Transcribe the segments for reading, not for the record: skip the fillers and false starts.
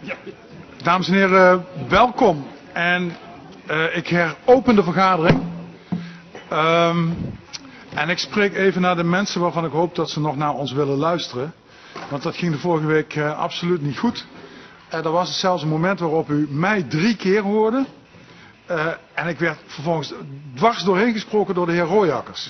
Dames en heren, welkom. En ik heropen de vergadering. En ik spreek even naar de mensen waarvan ik hoop dat ze nog naar ons willen luisteren. Want dat ging de vorige week absoluut niet goed. Er was zelfs een moment waarop u mij 3 keer hoorde. En ik werd vervolgens dwars doorheen gesproken door de heer Rooijakkers.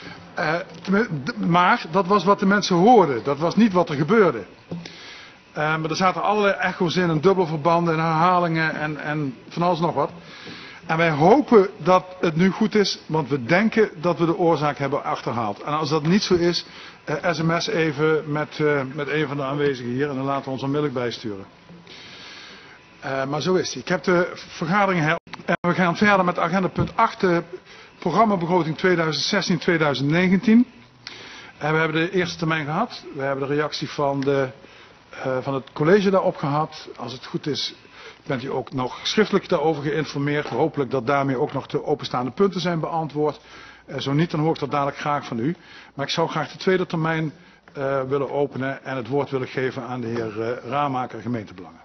Maar dat was wat de mensen hoorden. Dat was niet wat er gebeurde. Maar er zaten allerlei echo's in en dubbelverbanden en herhalingen en van alles nog wat. En wij hopen dat het nu goed is, want we denken dat we de oorzaak hebben achterhaald. En als dat niet zo is, sms even met een van de aanwezigen hier en dan laten we ons onmiddellijk bijsturen. Maar zo is het. Ik heb de vergadering en we gaan verder met agenda punt 8, de programmabegroting 2016-2019. En we hebben de eerste termijn gehad. We hebben de reactie van het college daarop gehad. Als het goed is, bent u ook nog schriftelijk daarover geïnformeerd. Hopelijk dat daarmee ook nog de openstaande punten zijn beantwoord. Zo niet, dan hoor ik dat dadelijk graag van u. Maar ik zou graag de tweede termijn willen openen en het woord willen geven aan de heer Ramaker, gemeentebelangen.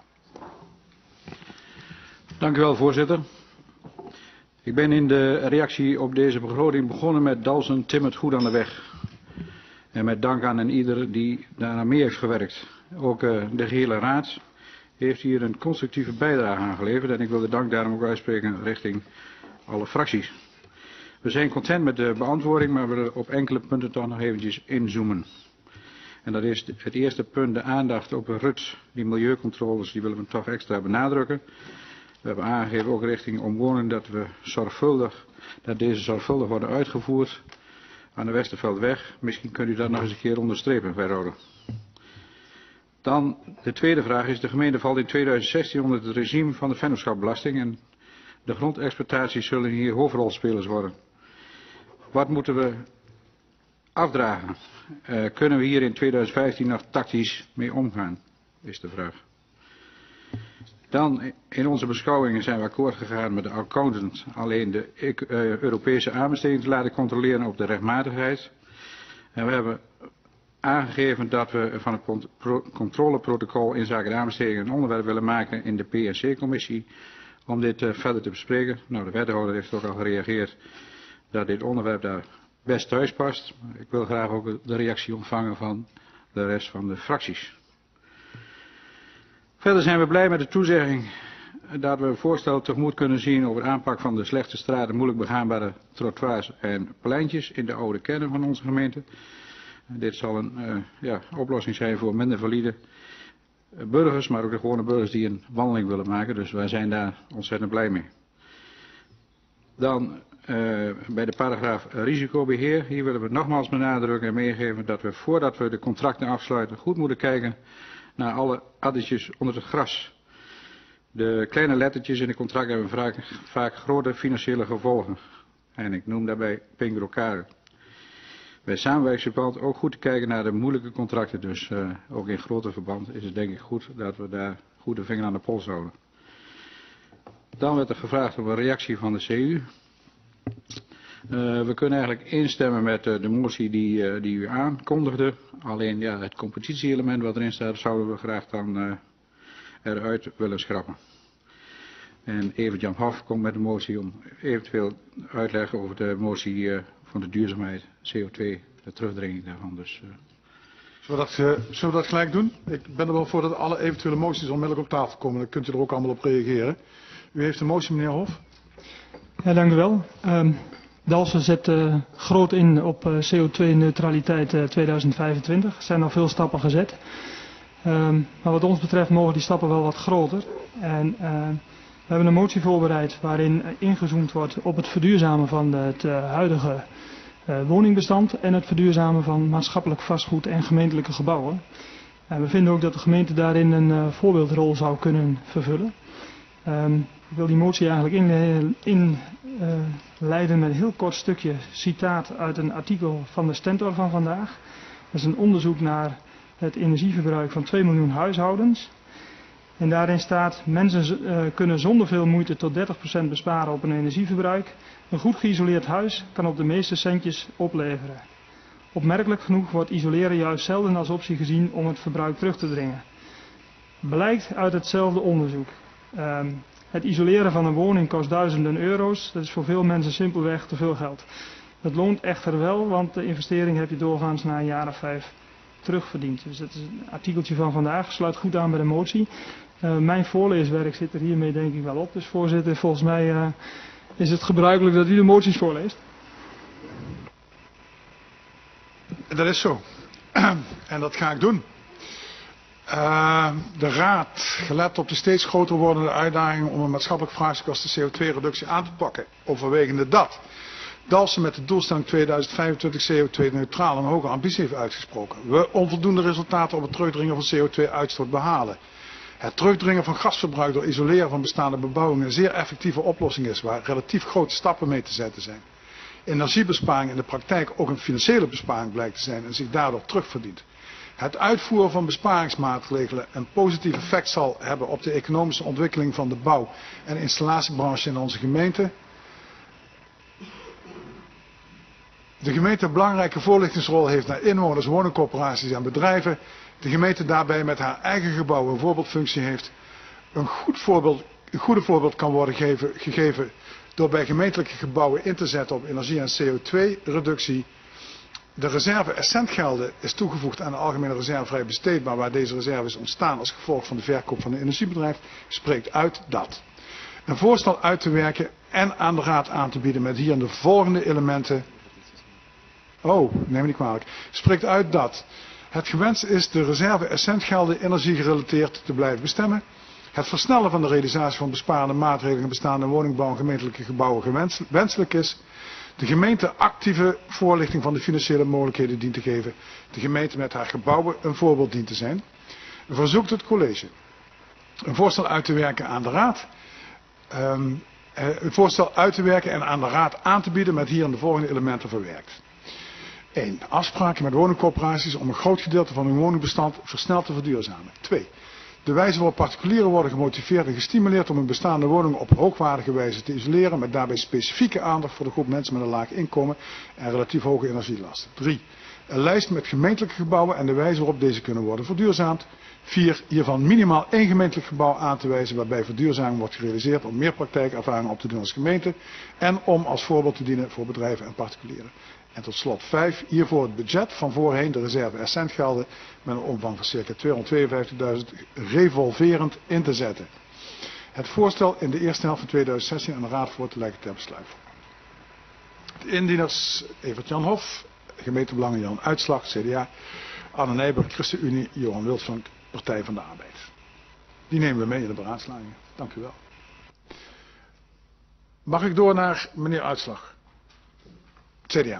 Dank u wel, voorzitter. Ik ben in de reactie op deze begroting begonnen met Dalsen timmert goed aan de weg. En met dank aan een ieder die daaraan mee heeft gewerkt. Ook de gehele raad heeft hier een constructieve bijdrage aan geleverd. En ik wil de dank daarom ook uitspreken richting alle fracties. We zijn content met de beantwoording, maar we willen op enkele punten toch nog eventjes inzoomen. En dat is het eerste punt, de aandacht op RUT, die milieucontroles, die willen we toch extra benadrukken. We hebben aangegeven ook richting omwoning dat deze zorgvuldig worden uitgevoerd aan de Westerveldweg. Misschien kunt u dat nog eens een keer onderstrepen, wethouder. Dan de tweede vraag is, de gemeente valt in 2016 onder het regime van de vennootschapsbelasting en de grondexploitaties zullen hier hoofdrolspelers worden. Wat moeten we afdragen? Kunnen we hier in 2015 nog tactisch mee omgaan, is de vraag. Dan in onze beschouwingen zijn we akkoord gegaan met de accountant alleen de Europese aanbesteding te laten controleren op de rechtmatigheid. En we hebben aangegeven dat we van het controleprotocol inzake de aanbesteding een onderwerp willen maken in de PNC-commissie om dit verder te bespreken. Nou, de wethouder heeft ook al gereageerd dat dit onderwerp daar best thuis past. Ik wil graag ook de reactie ontvangen van de rest van de fracties. Verder zijn we blij met de toezegging dat we voorstellen tegemoet kunnen zien over de aanpak van de slechte straten, moeilijk begaanbare trottoirs en pleintjes in de oude kernen van onze gemeente. Dit zal een oplossing zijn voor minder valide burgers, maar ook de gewone burgers die een wandeling willen maken. Dus wij zijn daar ontzettend blij mee. Dan bij de paragraaf risicobeheer. Hier willen we nogmaals benadrukken en meegeven dat we voordat we de contracten afsluiten goed moeten kijken naar alle addertjes onder het gras. De kleine lettertjes in de contracten hebben vaak grote financiële gevolgen. En ik noem daarbij pingrocade. Bij samenwerkingsverband ook goed te kijken naar de moeilijke contracten. Dus ook in groter verband is het denk ik goed dat we daar goed de vinger aan de pols houden. Dan werd er gevraagd om een reactie van de CU. We kunnen eigenlijk instemmen met de motie die u aankondigde. Alleen ja, het competitie-element wat erin staat zouden we graag dan eruit willen schrappen. En Evert-Jan Hof komt met een motie om eventueel uitleg over de motie van de duurzaamheid, CO2, de terugdringing daarvan. Dus, Zullen we dat gelijk doen? Ik ben er wel voor dat alle eventuele moties onmiddellijk op tafel komen. Dan kunt u er ook allemaal op reageren. U heeft een motie, meneer Hof. Ja, dank u wel. Dalsen zet groot in op CO2-neutraliteit 2025. Er zijn al veel stappen gezet. Maar wat ons betreft mogen die stappen wel wat groter. En we hebben een motie voorbereid waarin ingezoomd wordt op het verduurzamen van het huidige woningbestand en het verduurzamen van maatschappelijk vastgoed en gemeentelijke gebouwen. En we vinden ook dat de gemeente daarin een voorbeeldrol zou kunnen vervullen. Ik wil die motie eigenlijk inleiden met een heel kort stukje citaat uit een artikel van de Stentor van vandaag. Dat is een onderzoek naar het energieverbruik van 2 miljoen huishoudens. En daarin staat, mensen kunnen zonder veel moeite tot 30% besparen op een energieverbruik. Een goed geïsoleerd huis kan op de meeste centjes opleveren. Opmerkelijk genoeg wordt isoleren juist zelden als optie gezien om het verbruik terug te dringen. blijkt uit hetzelfde onderzoek. Het isoleren van een woning kost duizenden euro's. Dat is voor veel mensen simpelweg te veel geld. Dat loont echter wel, want de investering heb je doorgaans na een jaar of 5 terugverdiend. Dus dat is een artikeltje van vandaag, sluit goed aan bij de motie. Mijn voorleeswerk zit er hiermee denk ik wel op. Dus voorzitter, volgens mij is het gebruikelijk dat u de moties voorleest. Dat is zo. En dat ga ik doen. De Raad, gelet op de steeds groter wordende uitdaging om een maatschappelijk vraagstuk als de CO2-reductie aan te pakken, overwegende dat Dalfsen met de doelstelling 2025 CO2-neutraal een hoge ambitie heeft uitgesproken, we onvoldoende resultaten op het terugdringen van CO2-uitstoot behalen. Het terugdringen van gasverbruik door isoleren van bestaande bebouwing een zeer effectieve oplossing is waar relatief grote stappen mee te zetten zijn. Energiebesparing in de praktijk ook een financiële besparing blijkt te zijn en zich daardoor terugverdient. Het uitvoeren van besparingsmaatregelen een positief effect zal hebben op de economische ontwikkeling van de bouw- en installatiebranche in onze gemeente. De gemeente een belangrijke voorlichtingsrol heeft naar inwoners, woningcorporaties en bedrijven. De gemeente daarbij met haar eigen gebouw een voorbeeldfunctie heeft. Een goede voorbeeld kan worden gegeven door bij gemeentelijke gebouwen in te zetten op energie- en CO2-reductie. De reserve essentgelden is toegevoegd aan de algemene reserve vrij besteedbaar, waar deze reserve is ontstaan als gevolg van de verkoop van een energiebedrijf, spreekt uit dat een voorstel uit te werken en aan de Raad aan te bieden met hierin de volgende elementen. Oh, neem me niet kwalijk. Spreekt uit dat het gewenst is de reserve essentgelden energiegerelateerd te blijven bestemmen. Het versnellen van de realisatie van besparende maatregelen in bestaande woningbouw en gemeentelijke gebouwen wenselijk is. De gemeente actieve voorlichting van de financiële mogelijkheden dient te geven. De gemeente met haar gebouwen een voorbeeld dient te zijn. Verzoekt het college een voorstel uit te werken aan de Raad. Een voorstel uit te werken en aan de Raad aan te bieden met hierin de volgende elementen verwerkt. 1. Afspraken met woningcorporaties om een groot gedeelte van hun woningbestand versneld te verduurzamen. 2. De wijze waarop particulieren worden gemotiveerd en gestimuleerd om hun bestaande woningen op hoogwaardige wijze te isoleren, met daarbij specifieke aandacht voor de groep mensen met een laag inkomen en relatief hoge energielasten. 3. Een lijst met gemeentelijke gebouwen en de wijze waarop deze kunnen worden verduurzaamd. 4. Hiervan minimaal 1 gemeentelijk gebouw aan te wijzen waarbij verduurzaming wordt gerealiseerd om meer praktijkervaring op te doen als gemeente en om als voorbeeld te dienen voor bedrijven en particulieren. En tot slot 5. Hiervoor het budget van voorheen de reserve essentgelden met een omvang van ca. 252.000 revolverend in te zetten. Het voorstel in de eerste helft van 2016 aan de Raad voor te leggen ter besluit. De indieners Evert-Jan Hof, gemeentebelangen Jan Uitslag, CDA, Anne Nijber, ChristenUnie, Johan Wilsvank, Partij van de Arbeid. Die nemen we mee in de beraadslagingen. Dank u wel. Mag ik door naar meneer Uitslag, CDA.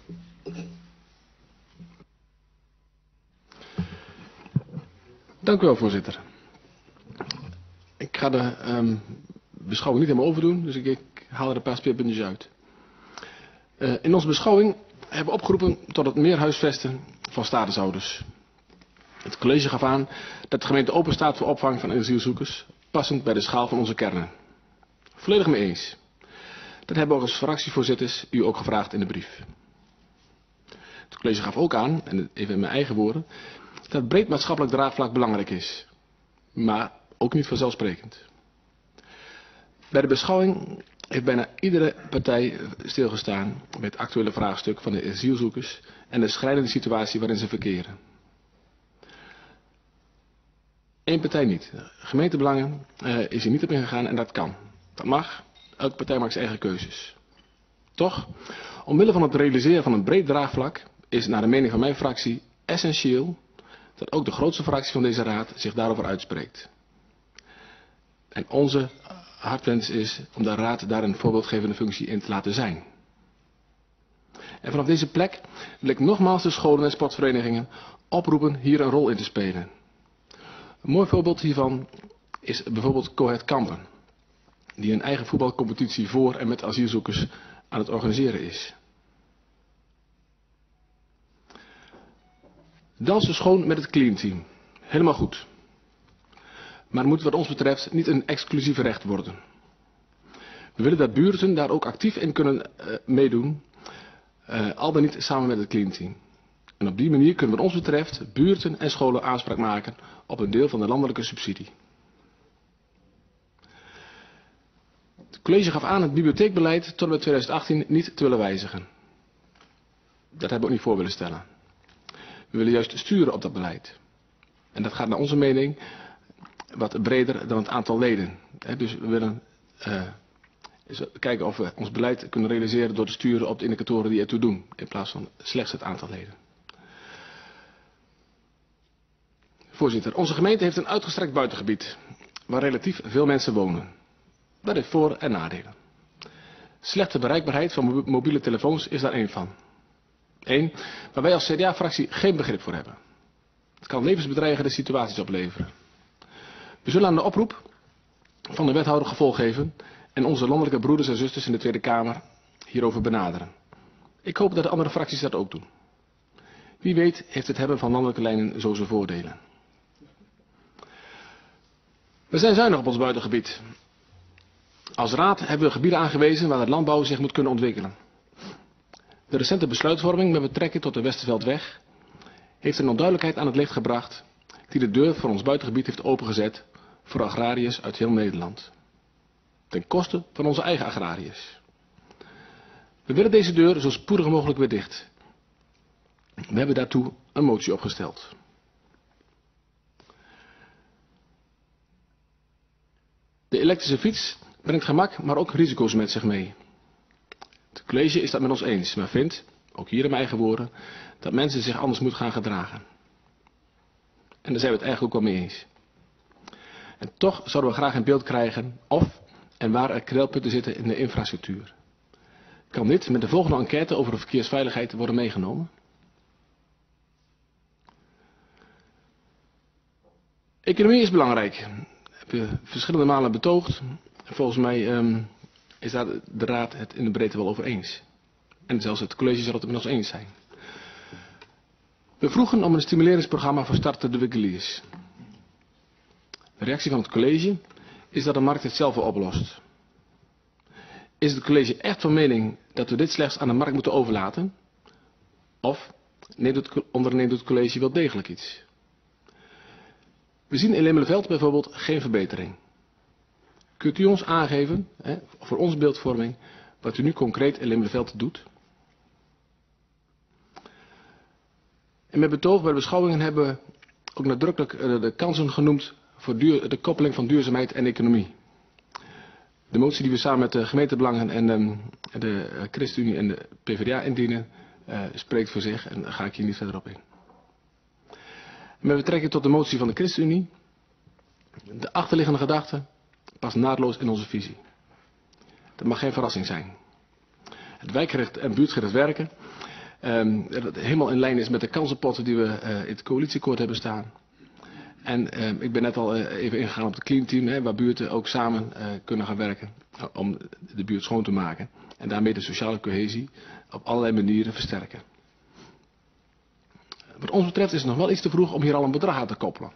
Dank u wel, voorzitter. Ik ga de beschouwing niet helemaal overdoen, dus ik haal er een paar speerpuntjes uit. In onze beschouwing hebben we opgeroepen tot het meer huisvesten van statushouders. Het college gaf aan dat de gemeente open staat voor opvang van asielzoekers, passend bij de schaal van onze kernen. Volledig mee eens. Dat hebben we als fractievoorzitters u ook gevraagd in de brief. Het college gaf ook aan, en even in mijn eigen woorden, dat breed maatschappelijk draagvlak belangrijk is, maar ook niet vanzelfsprekend. Bij de beschouwing heeft bijna iedere partij stilgestaan bij het actuele vraagstuk van de asielzoekers en de schrijnende situatie waarin ze verkeren. Eén partij niet. Gemeentebelangen is hier niet op ingegaan en dat kan. Dat mag. Elke partij maakt zijn eigen keuzes. Toch, omwille van het realiseren van een breed draagvlak is naar de mening van mijn fractie essentieel dat ook de grootste fractie van deze raad zich daarover uitspreekt. En onze hartwens is om de raad daar een voorbeeldgevende functie in te laten zijn. En vanaf deze plek wil ik nogmaals de scholen en sportverenigingen oproepen hier een rol in te spelen. Een mooi voorbeeld hiervan is bijvoorbeeld Cohet Kampen, die een eigen voetbalcompetitie voor en met asielzoekers aan het organiseren is. Dalfsen schoon met het cleanteam. Helemaal goed. Maar het moet wat ons betreft niet een exclusief recht worden. We willen dat buurten daar ook actief in kunnen meedoen, al dan niet samen met het cleanteam. En op die manier kunnen wat ons betreft buurten en scholen aanspraak maken op een deel van de landelijke subsidie. Het college gaf aan het bibliotheekbeleid tot en met 2018 niet te willen wijzigen. Dat hebben we ook niet voor willen stellen. We willen juist sturen op dat beleid. En dat gaat naar onze mening wat breder dan het aantal leden. Dus we willen kijken of we ons beleid kunnen realiseren door te sturen op de indicatoren die ertoe doen. In plaats van slechts het aantal leden. Voorzitter, onze gemeente heeft een uitgestrekt buitengebied. Waar relatief veel mensen wonen. Dat heeft voor- en nadelen. Slechte bereikbaarheid van mobiele telefoons is daar één van. Eén, waar wij als CDA-fractie geen begrip voor hebben. Het kan levensbedreigende situaties opleveren. We zullen aan de oproep van de wethouder gevolg geven en onze landelijke broeders en zusters in de Tweede Kamer hierover benaderen. Ik hoop dat de andere fracties dat ook doen. Wie weet heeft het hebben van landelijke lijnen zo zijn voordelen. We zijn zuinig op ons buitengebied. Als raad hebben we gebieden aangewezen waar de landbouw zich moet kunnen ontwikkelen. De recente besluitvorming met betrekking tot de Westerveldweg heeft een onduidelijkheid aan het licht gebracht die de deur voor ons buitengebied heeft opengezet voor agrariërs uit heel Nederland. Ten koste van onze eigen agrariërs. We willen deze deur zo spoedig mogelijk weer dicht. We hebben daartoe een motie opgesteld. De elektrische fiets brengt gemak, maar ook risico's met zich mee. Het college is dat met ons eens, maar vindt, ook hier in mijn eigen woorden, dat mensen zich anders moeten gaan gedragen. En daar zijn we het eigenlijk ook wel mee eens. En toch zouden we graag in beeld krijgen of en waar er knelpunten zitten in de infrastructuur. Kan dit met de volgende enquête over de verkeersveiligheid worden meegenomen? Economie is belangrijk. Dat heb je verschillende malen betoogd. Volgens mij is daar de raad het in de breedte wel over eens. En zelfs het college zal het er met ons eens zijn. We vroegen om een stimuleringsprogramma voor startende winkeliers. De reactie van het college is dat de markt het zelf wel oplost. Is het college echt van mening dat we dit slechts aan de markt moeten overlaten? Of onderneemt het college wel degelijk iets? We zien in Lemelenveld bijvoorbeeld geen verbetering. Kunt u ons aangeven, voor onze beeldvorming, wat u nu concreet in Lemelenveld doet? En met betoog bij de beschouwingen hebben we ook nadrukkelijk de kansen genoemd voor de koppeling van duurzaamheid en economie. De motie die we samen met de gemeentebelangen en de ChristenUnie en de PvdA indienen, spreekt voor zich en daar ga ik hier niet verder op in. Met betrekking tot de motie van de ChristenUnie, de achterliggende gedachte past naadloos in onze visie. Dat mag geen verrassing zijn. Het wijkgericht en buurtgericht werken, dat helemaal in lijn is met de kansenpotten die we in het coalitieakkoord hebben staan. En ik ben net al even ingegaan op het clean team, waar buurten ook samen kunnen gaan werken om de buurt schoon te maken. En daarmee de sociale cohesie op allerlei manieren versterken. Wat ons betreft is het nog wel iets te vroeg om hier al een bedrag aan te koppelen.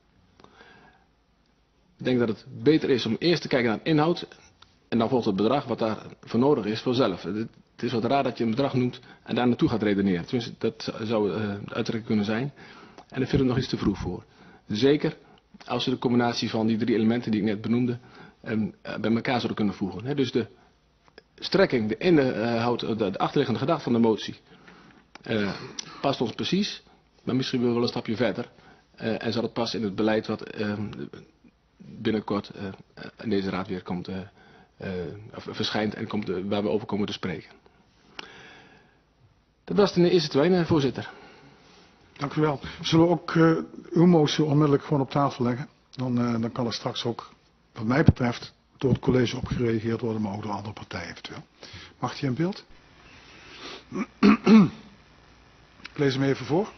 Ik denk dat het beter is om eerst te kijken naar de inhoud en dan volgt het bedrag wat daar voor nodig is vanzelf. Het is wat raar dat je een bedrag noemt en daar naartoe gaat redeneren. Tenminste, dat zou de uitdrukking kunnen zijn. En daar vinden we nog iets te vroeg voor. Zeker als we de combinatie van die drie elementen die ik net benoemde bij elkaar zouden kunnen voegen. Dus de strekking, de inhoud, de achterliggende gedachte van de motie past ons precies. Maar misschien willen we wel een stapje verder. En zal het passen in het beleid wat binnenkort in deze raad weer komt, verschijnt en komt, waar we over komen te spreken. Dat was de eerste twee, voorzitter. Dank u wel. Zullen we ook uw motie onmiddellijk gewoon op tafel leggen? Dan kan er straks ook, wat mij betreft, door het college op gereageerd worden, maar ook door andere partijen eventueel. Mag die in beeld? Ik lees hem even voor.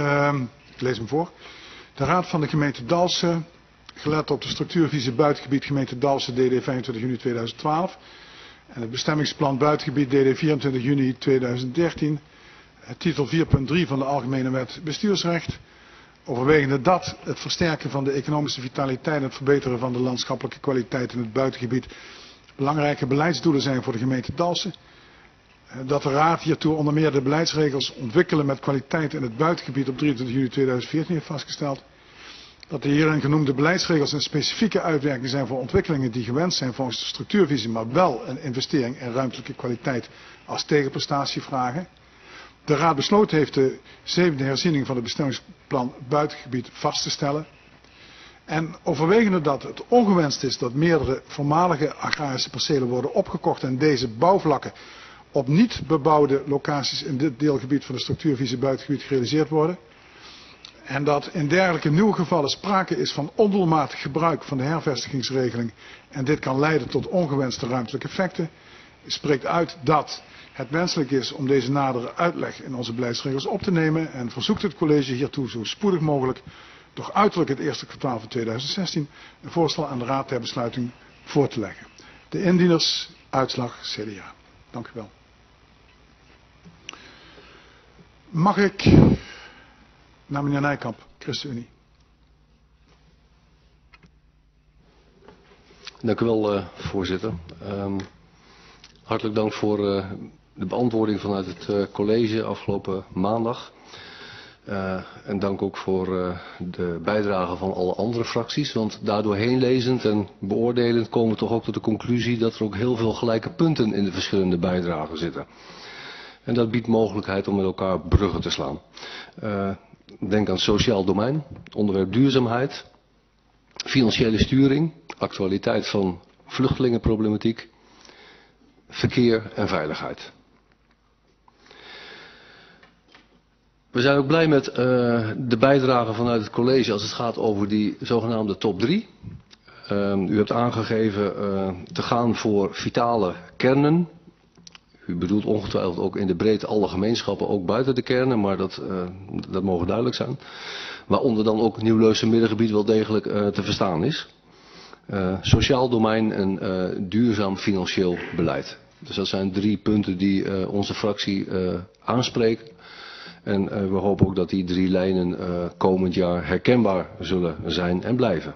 De Raad van de gemeente Dalfsen, gelet op de structuurvisie buitengebied gemeente Dalfsen DD 25 juni 2012 en het bestemmingsplan buitengebied DD 24 juni 2013, titel 4.3 van de Algemene Wet Bestuursrecht, overwegende dat het versterken van de economische vitaliteit en het verbeteren van de landschappelijke kwaliteit in het buitengebied belangrijke beleidsdoelen zijn voor de gemeente Dalfsen. Dat de Raad hiertoe onder meer de beleidsregels ontwikkelen met kwaliteit in het buitengebied op 23 juli 2014 heeft vastgesteld. Dat de hierin genoemde beleidsregels een specifieke uitwerking zijn voor ontwikkelingen die gewenst zijn volgens de structuurvisie, maar wel een investering in ruimtelijke kwaliteit als tegenprestatie vragen. De Raad besloten heeft de 7e herziening van het bestemmingsplan buitengebied vast te stellen. En overwegende dat het ongewenst is dat meerdere voormalige agrarische percelen worden opgekocht en deze bouwvlakken op niet bebouwde locaties in dit deelgebied van de structuurvisie buitengebied gerealiseerd worden. En dat in dergelijke nieuwe gevallen sprake is van ondoelmatig gebruik van de hervestigingsregeling en dit kan leiden tot ongewenste ruimtelijke effecten, spreekt uit dat het wenselijk is om deze nadere uitleg in onze beleidsregels op te nemen en verzoekt het college hiertoe zo spoedig mogelijk, toch uiterlijk het eerste kwartaal van 2016, een voorstel aan de Raad ter besluiting voor te leggen. De indieners, uitslag CDA. Dank u wel. Mag ik naar meneer Nijkamp, ChristenUnie. Dank u wel, voorzitter. Hartelijk dank voor de beantwoording vanuit het college afgelopen maandag. En dank ook voor de bijdrage van alle andere fracties. Want daardoorheen lezend en beoordelend komen we toch ook tot de conclusie dat er ook heel veel gelijke punten in de verschillende bijdragen zitten. En dat biedt mogelijkheid om met elkaar bruggen te slaan. Denk aan sociaal domein, onderwerp duurzaamheid, financiële sturing, actualiteit van vluchtelingenproblematiek, verkeer en veiligheid. We zijn ook blij met de bijdrage vanuit het college als het gaat over die zogenaamde top 3. U hebt aangegeven te gaan voor vitale kernen. U bedoelt ongetwijfeld ook in de breedte alle gemeenschappen, ook buiten de kernen, maar dat mogen duidelijk zijn. Waaronder dan ook Nieuw-Leusden Middengebied wel degelijk te verstaan is. Sociaal domein en duurzaam financieel beleid. Dus dat zijn 3 punten die onze fractie aanspreekt. En we hopen ook dat die 3 lijnen komend jaar herkenbaar zullen zijn en blijven.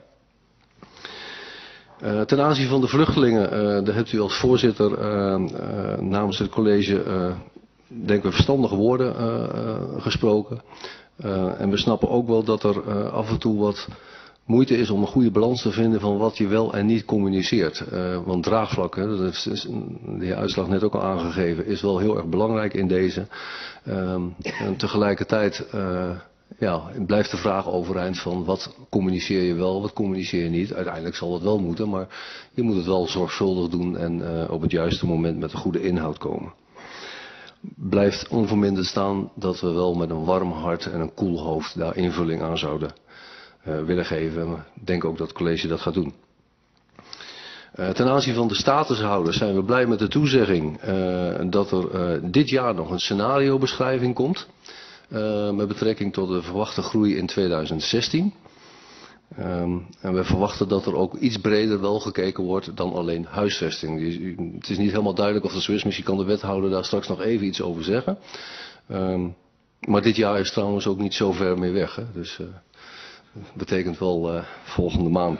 Ten aanzien van de vluchtelingen, daar hebt u als voorzitter namens het college denken we verstandige woorden gesproken. En we snappen ook wel dat er af en toe wat moeite is om een goede balans te vinden van wat je wel en niet communiceert. Want draagvlak, dat is de heer Uitslag net ook al aangegeven, is wel heel erg belangrijk in deze. En tegelijkertijd blijft de vraag overeind van wat communiceer je wel, wat communiceer je niet. Uiteindelijk zal het wel moeten, maar je moet het wel zorgvuldig doen en op het juiste moment met een goede inhoud komen. Blijft onverminderd staan dat we wel met een warm hart en een koel hoofd daar invulling aan zouden willen geven. Ik denk ook dat het college dat gaat doen. Ten aanzien van de statushouders zijn we blij met de toezegging dat er dit jaar nog een scenariobeschrijving komt. Met betrekking tot de verwachte groei in 2016. En we verwachten dat er ook iets breder wel gekeken wordt dan alleen huisvesting. Het is niet helemaal duidelijk of dat zo is. Misschien kan de wethouder daar straks nog even iets over zeggen. Maar dit jaar is trouwens ook niet zo ver meer weg. Hè? Dus betekent wel volgende maand.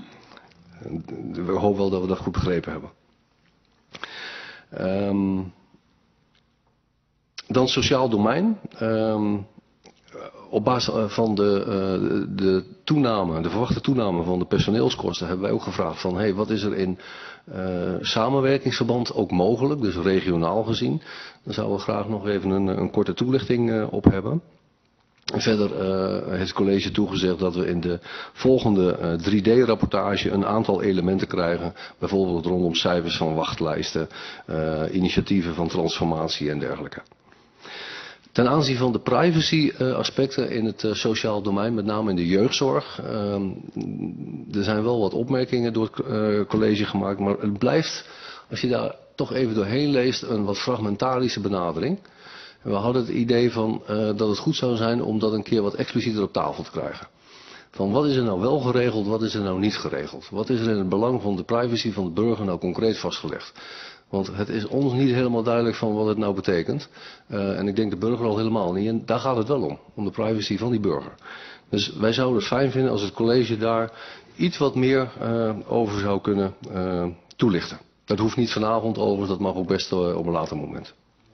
We hopen wel dat we dat goed begrepen hebben. Dan sociaal domein. Op basis van de verwachte toename van de personeelskosten hebben wij ook gevraagd van wat is er in samenwerkingsverband ook mogelijk, dus regionaal gezien. Daar zouden we graag nog even een korte toelichting op hebben. En verder heeft het college toegezegd dat we in de volgende 3D-rapportage een aantal elementen krijgen. Bijvoorbeeld rondom cijfers van wachtlijsten, initiatieven van transformatie en dergelijke. Ten aanzien van de privacy aspecten in het sociaal domein, met name in de jeugdzorg. Er zijn wel wat opmerkingen door het college gemaakt, maar het blijft, als je daar toch even doorheen leest, een wat fragmentarische benadering. En we hadden het idee van dat het goed zou zijn om dat een keer wat explicieter op tafel te krijgen. Van wat is er nou wel geregeld, wat is er nou niet geregeld? Wat is er in het belang van de privacy van de burger nou concreet vastgelegd? Want het is ons niet helemaal duidelijk van wat het nou betekent. En ik denk de burger al helemaal niet. En daar gaat het wel om de privacy van die burger. Dus wij zouden het fijn vinden als het college daar iets wat meer over zou kunnen toelichten. Dat hoeft niet vanavond overigens, dat mag ook best op een later moment.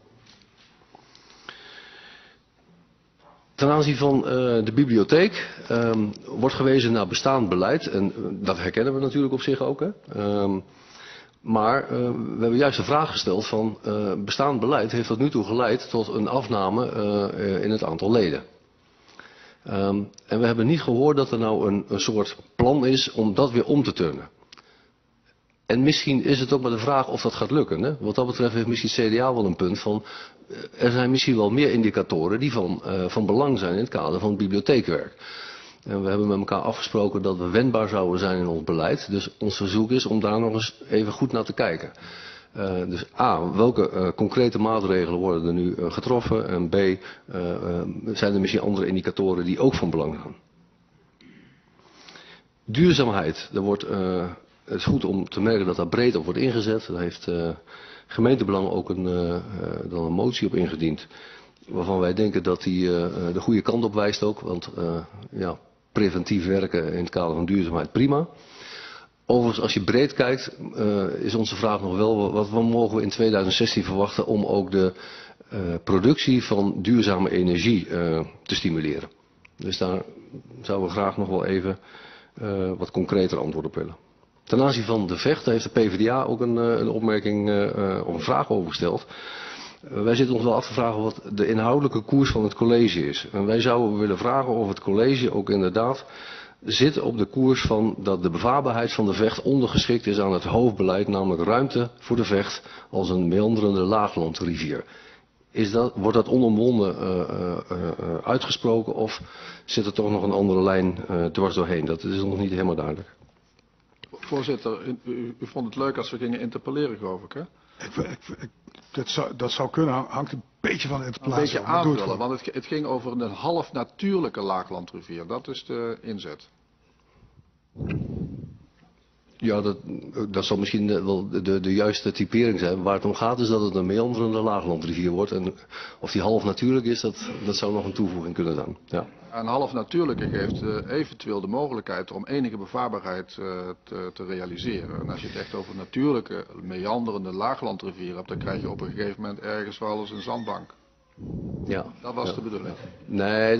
Ten aanzien van de bibliotheek wordt gewezen naar bestaand beleid. En dat herkennen we natuurlijk op zich ook. Hè. Maar we hebben juist de vraag gesteld van bestaand beleid heeft tot nu toe geleid tot een afname in het aantal leden. En we hebben niet gehoord dat er nou een soort plan is om dat weer om te turnen. En misschien is het ook maar de vraag of dat gaat lukken. Hè? Wat dat betreft heeft misschien het CDA wel een punt van, er zijn misschien wel meer indicatoren die van belang zijn in het kader van het bibliotheekwerk. En we hebben met elkaar afgesproken dat we wendbaar zouden zijn in ons beleid. Dus ons verzoek is om daar nog eens even goed naar te kijken. Dus A, welke concrete maatregelen worden er nu getroffen? En B, zijn er misschien andere indicatoren die ook van belang zijn? Duurzaamheid, het is goed om te merken dat daar breed op wordt ingezet. Daar heeft gemeentebelang ook dan een motie op ingediend. Waarvan wij denken dat die de goede kant op wijst ook. Want preventief werken in het kader van duurzaamheid prima. Overigens, als je breed kijkt, is onze vraag nog wel, wat mogen we in 2016 verwachten om ook de productie van duurzame energie te stimuleren. Dus daar zouden we graag nog wel even wat concreter antwoord op willen. Ten aanzien van de Vecht, daar heeft de PvdA ook een opmerking of een vraag over gesteld. Wij zitten ons wel af te vragen wat de inhoudelijke koers van het college is. En wij zouden willen vragen of het college ook inderdaad zit op de koers van dat de bevaarbaarheid van de Vecht ondergeschikt is aan het hoofdbeleid, namelijk ruimte voor de Vecht als een meanderende laaglandrivier. Wordt dat onomwonden uitgesproken of zit er toch nog een andere lijn dwars doorheen? Dat is nog niet helemaal duidelijk. Voorzitter, u vond het leuk als we gingen interpelleren, geloof ik, hè? Dat zou kunnen, hangt een beetje van de interpellatie. Een beetje aanvullen, want het ging over een half natuurlijke laaglandrivier. Dat is de inzet. Ja, dat zal misschien wel de juiste typering zijn. Waar het om gaat is dat het een meanderende laaglandrivier wordt. En of die half natuurlijk is, dat zou nog een toevoeging kunnen zijn. Ja. Een half natuurlijke geeft eventueel de mogelijkheid om enige bevaarbaarheid te realiseren. En als je het echt over natuurlijke, meanderende laaglandrivier hebt, dan krijg je op een gegeven moment ergens wel eens een zandbank. Ja. Dat was de bedoeling. Nee,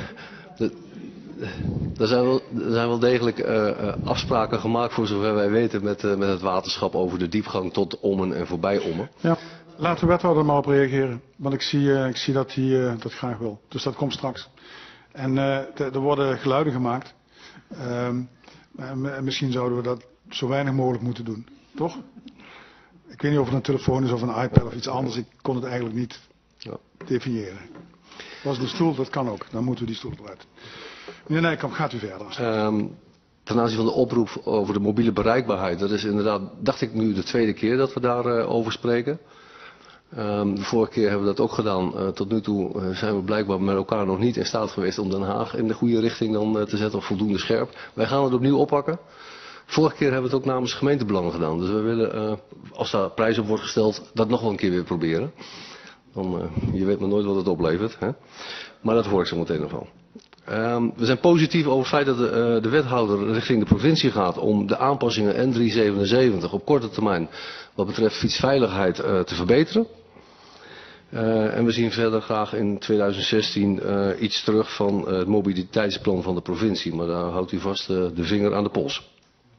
er zijn wel degelijk afspraken gemaakt voor zover wij weten met het waterschap over de diepgang tot Ommen en voorbij Ommen. Ja, laat de wethouder maar op reageren. Want ik zie dat hij dat graag wil. Dus dat komt straks. En er worden geluiden gemaakt. Misschien zouden we dat zo weinig mogelijk moeten doen. Toch? Ik weet niet of het een telefoon is of een iPad of iets anders. Ik kon het eigenlijk niet definiëren. Was de stoel, dat kan ook. Dan moeten we die stoel eruit. Meneer Nijkamp, gaat u verder. Ten aanzien van de oproep over de mobiele bereikbaarheid. Dat is inderdaad, dacht ik nu de tweede keer dat we daarover spreken. De vorige keer hebben we dat ook gedaan. Tot nu toe zijn we blijkbaar met elkaar nog niet in staat geweest om Den Haag in de goede richting dan te zetten of voldoende scherp. Wij gaan het opnieuw oppakken. Vorige keer hebben we het ook namens gemeentebelangen gedaan. Dus we willen, als daar prijs op wordt gesteld, dat nog wel een keer weer proberen. Dan, je weet maar nooit wat het oplevert. Hè? Maar dat hoor ik zo meteen nog wel. We zijn positief over het feit dat de wethouder richting de provincie gaat om de aanpassingen N377 op korte termijn wat betreft fietsveiligheid te verbeteren. En we zien verder graag in 2016 iets terug van het mobiliteitsplan van de provincie. Maar daar houdt u vast de vinger aan de pols.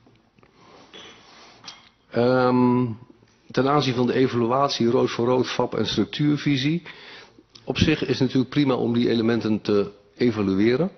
Ten aanzien van de evaluatie rood voor rood, FAP en structuurvisie. Op zich is het natuurlijk prima om die elementen te evalueren.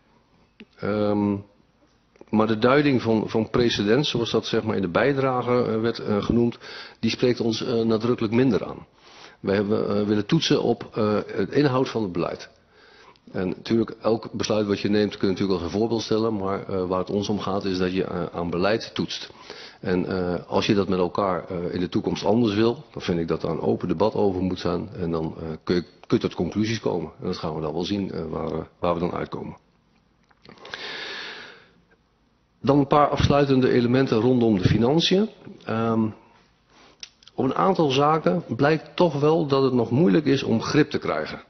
Maar de duiding van precedent, zoals dat zeg maar in de bijdrage werd genoemd, die spreekt ons nadrukkelijk minder aan. Wij willen toetsen op het inhoud van het beleid. En natuurlijk, elk besluit wat je neemt kun je natuurlijk als een voorbeeld stellen, maar waar het ons om gaat is dat je aan beleid toetst. En als je dat met elkaar in de toekomst anders wil, dan vind ik dat daar een open debat over moet zijn. En dan kun je tot conclusies komen. En dat gaan we dan wel zien waar we dan uitkomen. Dan een paar afsluitende elementen rondom de financiën. Op een aantal zaken blijkt toch wel dat het nog moeilijk is om grip te krijgen.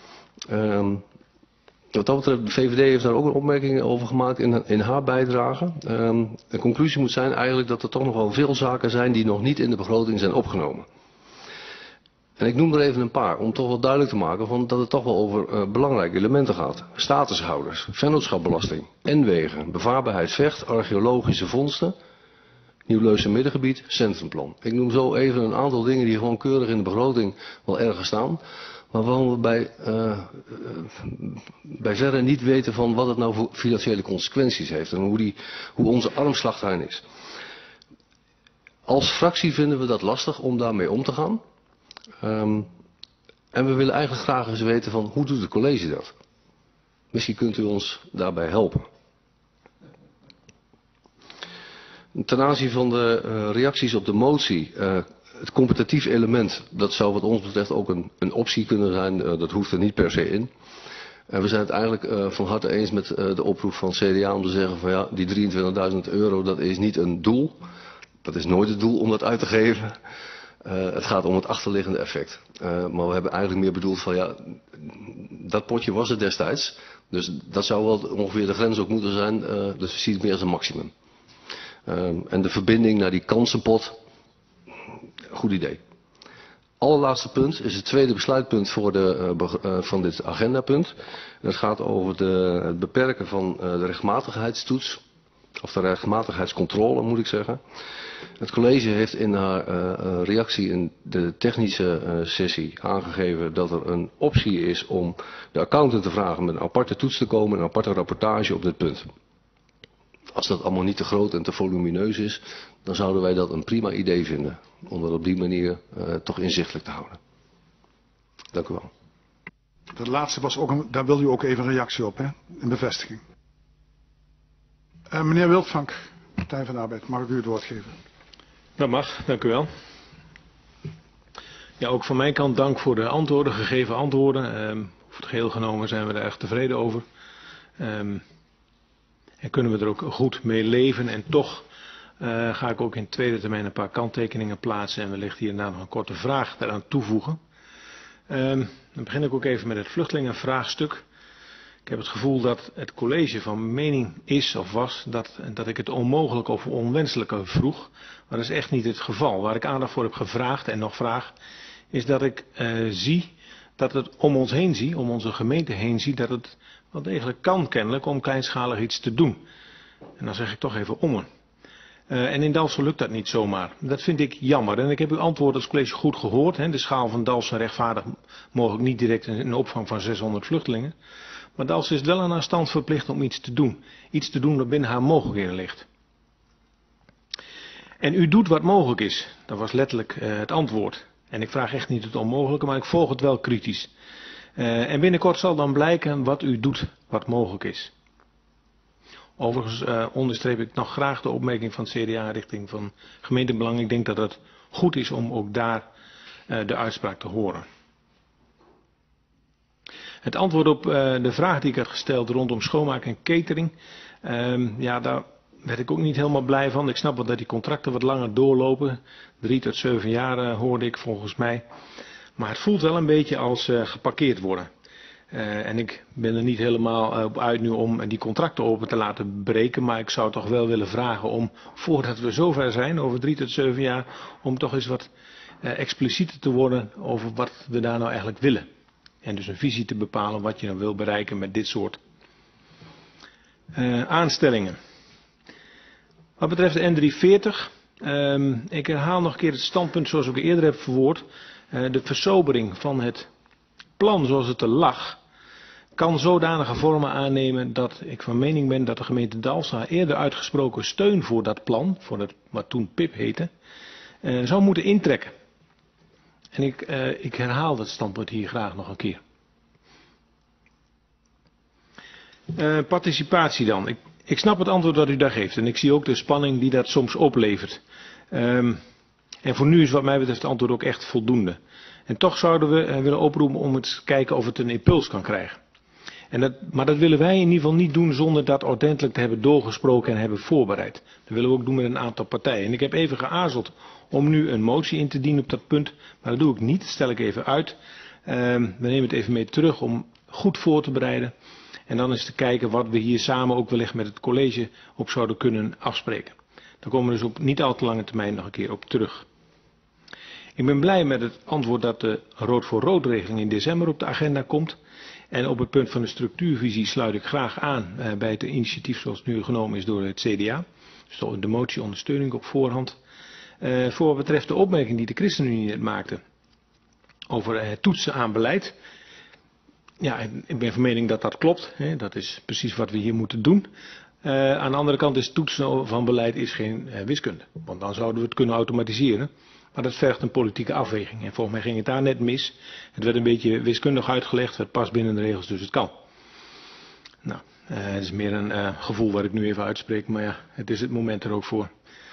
Wat dat betreft, de VVD heeft daar ook een opmerking over gemaakt in haar bijdrage. De conclusie moet zijn eigenlijk dat er toch nog wel veel zaken zijn die nog niet in de begroting zijn opgenomen. En ik noem er even een paar, om toch wel duidelijk te maken dat het toch wel over belangrijke elementen gaat. Statushouders, vennootschapbelasting, N-wegen, bevaarbaarheid Vecht, archeologische vondsten, Nieuw-Leusden Middengebied, centrumplan. Ik noem zo even een aantal dingen die gewoon keurig in de begroting wel ergens staan. Maar waarom we bij verre niet weten van wat het nou voor financiële consequenties heeft en hoe onze armslag daarin is. Als fractie vinden we dat lastig om daarmee om te gaan. En we willen eigenlijk graag eens weten van hoe doet het college dat? Misschien kunt u ons daarbij helpen. Ten aanzien van de reacties op de motie, het competitief element, dat zou wat ons betreft ook een optie kunnen zijn, dat hoeft er niet per se in. En we zijn het eigenlijk van harte eens met de oproep van CDA om te zeggen van ja, die €23.000, dat is niet een doel. Dat is nooit het doel om dat uit te geven. Het gaat om het achterliggende effect. Maar we hebben eigenlijk meer bedoeld van ja, dat potje was er destijds. Dus dat zou wel ongeveer de grens ook moeten zijn. Dus we zien het meer als een maximum. En de verbinding naar die kansenpot, goed idee. Allerlaatste punt is het tweede besluitpunt van dit agendapunt. Dat gaat over het beperken van de rechtmatigheidstoets. Of de rechtmatigheidscontrole moet ik zeggen. Het college heeft in haar reactie in de technische sessie aangegeven dat er een optie is om de accountant te vragen met een aparte toets te komen, een aparte rapportage op dit punt. Als dat allemaal niet te groot en te volumineus is, dan zouden wij dat een prima idee vinden. Om dat op die manier toch inzichtelijk te houden. Dank u wel. Dat laatste was ook, daar wil u ook even een reactie op, hè? Een bevestiging. Meneer Wildvank, Partij van de Arbeid, mag ik u het woord geven? Dat mag, dank u wel. Ja, ook van mijn kant dank voor de antwoorden, gegeven antwoorden. Voor het geheel genomen zijn we er erg tevreden over. En kunnen we er ook goed mee leven. En toch ga ik ook in tweede termijn een paar kanttekeningen plaatsen. En wellicht hierna nog een korte vraag daaraan toevoegen. Dan begin ik ook even met het vluchtelingenvraagstuk. Ik heb het gevoel dat het college van mening is of was dat ik het onmogelijke of onwenselijke vroeg. Maar dat is echt niet het geval. Waar ik aandacht voor heb gevraagd en nog vraag, is dat ik zie dat het om ons heen zie, om onze gemeente heen zie, dat het wel degelijk kan kennelijk om kleinschalig iets te doen. En dan zeg ik toch even om. En in Dalfsen lukt dat niet zomaar. Dat vind ik jammer. En ik heb uw antwoord als college goed gehoord. Hè. De schaal van Dalfsen rechtvaardigt mogelijk niet direct een opvang van 600 vluchtelingen. Maar Dalfsen is wel aan haar stand verplicht om iets te doen. Iets te doen dat binnen haar mogelijkheden ligt. En u doet wat mogelijk is. Dat was letterlijk het antwoord. En ik vraag echt niet het onmogelijke, maar ik volg het wel kritisch. En binnenkort zal dan blijken wat u doet wat mogelijk is. Overigens onderstreep ik nog graag de opmerking van het CDA richting van gemeentebelang. Ik denk dat het goed is om ook daar de uitspraak te horen. Het antwoord op de vraag die ik had gesteld rondom schoonmaak en catering. Ja, daar werd ik ook niet helemaal blij van. Ik snap wel dat die contracten wat langer doorlopen. 3 tot 7 jaar hoorde ik volgens mij. Maar het voelt wel een beetje als geparkeerd worden. En ik ben er niet helemaal op uit nu om die contracten open te laten breken. Maar ik zou toch wel willen vragen om, voordat we zover zijn, over 3 tot 7 jaar, om toch eens wat explicieter te worden over wat we daar nou eigenlijk willen. En dus een visie te bepalen wat je dan wil bereiken met dit soort aanstellingen. Wat betreft de N340, ik herhaal nog een keer het standpunt zoals ik eerder heb verwoord. De versobering van het plan zoals het er lag, kan zodanige vormen aannemen dat ik van mening ben dat de gemeente Dalfsen eerder uitgesproken steun voor dat plan, voor dat wat toen PIP heette, zou moeten intrekken. En ik herhaal dat standpunt hier graag nog een keer. Participatie dan. Ik snap het antwoord dat u daar geeft. En ik zie ook de spanning die dat soms oplevert. En voor nu is wat mij betreft het antwoord ook echt voldoende. En toch zouden we willen oproepen om het kijken of het een impuls kan krijgen. Maar dat willen wij in ieder geval niet doen zonder dat ordentelijk te hebben doorgesproken en hebben voorbereid. Dat willen we ook doen met een aantal partijen. En ik heb even geaarzeld om nu een motie in te dienen op dat punt. Maar dat doe ik niet, dat stel ik even uit. We nemen het even mee terug om goed voor te bereiden. En dan eens te kijken wat we hier samen ook wellicht met het college op zouden kunnen afspreken. Daar komen we dus op niet al te lange termijn nog een keer op terug. Ik ben blij met het antwoord dat de rood voor rood regeling in december op de agenda komt. En op het punt van de structuurvisie sluit ik graag aan bij het initiatief zoals het nu genomen is door het CDA. Dus de motie ondersteuning op voorhand. Voor wat betreft de opmerking die de ChristenUnie net maakte over het toetsen aan beleid. Ja, ik ben van mening dat dat klopt. Hè. Dat is precies wat we hier moeten doen. Aan de andere kant is toetsen van beleid is geen wiskunde. Want dan zouden we het kunnen automatiseren. Maar dat vergt een politieke afweging. En volgens mij ging het daar net mis. Het werd een beetje wiskundig uitgelegd. Het past binnen de regels, dus het kan. Nou, het is meer een gevoel wat ik nu even uitspreek. Maar ja, het is het moment er ook voor.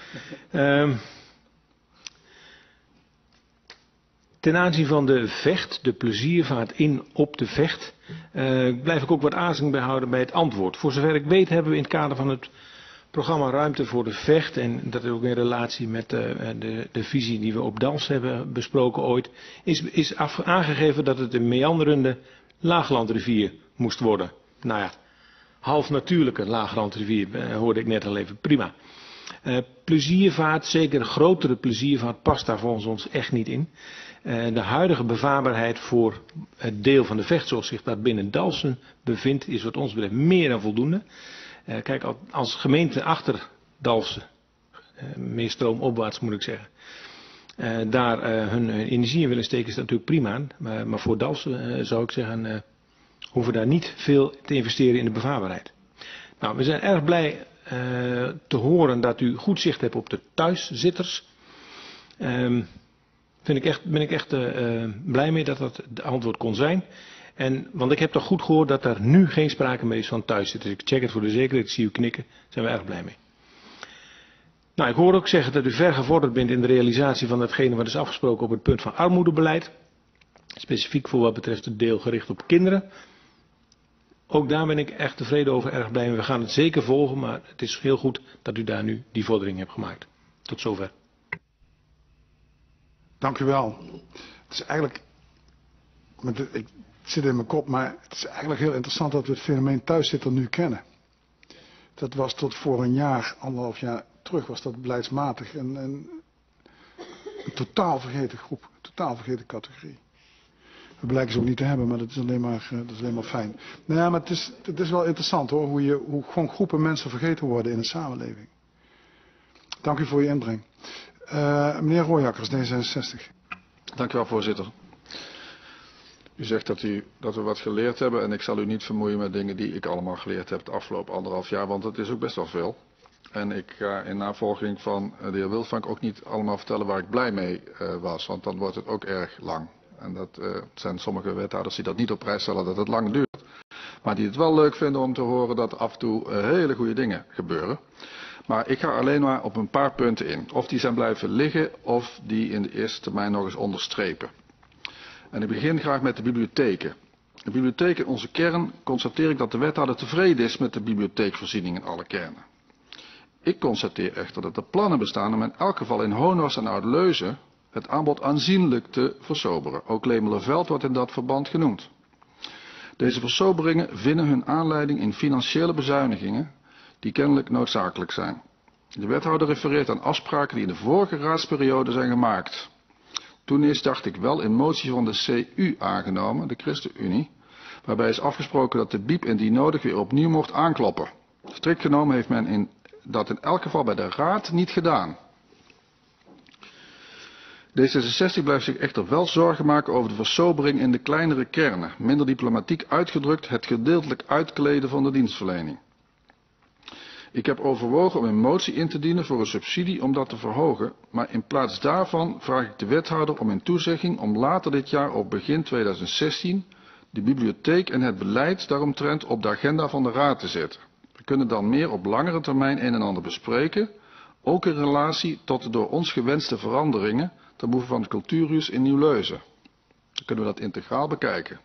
Ten aanzien van de Vecht, de pleziervaart in op de Vecht, blijf ik ook wat aarzeling bij houden bij het antwoord. Voor zover ik weet hebben we in het kader van het programma Ruimte voor de Vecht, en dat is ook in relatie met de visie die we op Dalfsen hebben besproken ooit, is aangegeven dat het een meanderende laaglandrivier moest worden. Nou ja, half natuurlijke laaglandrivier, hoorde ik net al even, prima. Pleziervaart, zeker grotere pleziervaart, past daar volgens ons echt niet in. De huidige bevaarbaarheid voor het deel van de Vecht zoals zich dat binnen Dalfsen bevindt, is wat ons betreft meer dan voldoende. Kijk, als gemeente achter Dalfsen, meer stroomopwaarts moet ik zeggen, daar hun energie in willen steken is dat natuurlijk prima. Maar voor Dalfsen zou ik zeggen, hoeven daar niet veel te investeren in de bevaarbaarheid. Nou, we zijn erg blij te horen dat u goed zicht hebt op de thuiszitters. Ben ik echt blij mee dat dat het antwoord kon zijn. Want ik heb toch goed gehoord dat er nu geen sprake meer is van thuiszitters. Ik check het voor de zekerheid, ik zie u knikken. Daar zijn we erg blij mee. Nou, ik hoor ook zeggen dat u ver gevorderd bent in de realisatie van datgene wat is afgesproken op het punt van armoedebeleid. Specifiek voor wat betreft het deel gericht op kinderen. Ook daar ben ik echt tevreden over, erg blij mee. We gaan het zeker volgen, maar het is heel goed dat u daar nu die vordering hebt gemaakt. Tot zover. Dank u wel. Het is eigenlijk, het zit in mijn kop, maar het is eigenlijk heel interessant dat we het fenomeen thuiszitter nu kennen. Dat was tot voor een jaar, 1,5 jaar terug, was dat beleidsmatig een totaal vergeten groep, een totaal vergeten categorie. We blijken ze ook niet te hebben, maar dat is alleen maar fijn. Nou ja, maar het is wel interessant hoor, hoe gewoon groepen mensen vergeten worden in een samenleving. Dank u voor uw inbreng. Meneer Rooijakkers, D66. Dank u wel, voorzitter. U zegt dat we wat geleerd hebben en ik zal u niet vermoeien met dingen die ik allemaal geleerd heb de afgelopen 1,5 jaar, want het is ook best wel veel. En ik ga in navolging van de heer Wilfrank ook niet allemaal vertellen waar ik blij mee was, want dan wordt het ook erg lang. En dat zijn sommige wethouders die dat niet op prijs stellen dat het lang duurt. Maar die het wel leuk vinden om te horen dat er af en toe hele goede dingen gebeuren. Maar ik ga alleen maar op een paar punten in. Of die zijn blijven liggen of die in de eerste termijn nog eens onderstrepen. En ik begin graag met de bibliotheken. De bibliotheek in onze kern constateer ik dat de wethouder tevreden is met de bibliotheekvoorziening in alle kernen. Ik constateer echter dat er plannen bestaan om in elk geval in Honhorst en Oud-Leuzen het aanbod aanzienlijk te versoberen. Ook Lemelerveld wordt in dat verband genoemd. Deze versoberingen vinden hun aanleiding in financiële bezuinigingen die kennelijk noodzakelijk zijn. De wethouder refereert aan afspraken die in de vorige raadsperiode zijn gemaakt. Toen is, dacht ik wel, een motie van de CU aangenomen, de ChristenUnie, waarbij is afgesproken dat de BIEB indien nodig weer opnieuw mocht aankloppen. Strikt genomen heeft men dat in elk geval bij de raad niet gedaan. D66 blijft zich echter wel zorgen maken over de versobering in de kleinere kernen, minder diplomatiek uitgedrukt het gedeeltelijk uitkleden van de dienstverlening. Ik heb overwogen om een motie in te dienen voor een subsidie om dat te verhogen, maar in plaats daarvan vraag ik de wethouder om een toezegging om later dit jaar of begin 2016 de bibliotheek en het beleid daaromtrent op de agenda van de raad te zetten. We kunnen dan meer op langere termijn een en ander bespreken, ook in relatie tot de door ons gewenste veranderingen ten behoeve van het cultuurhuis in Nieuw-Leuzen. Dan kunnen we dat integraal bekijken.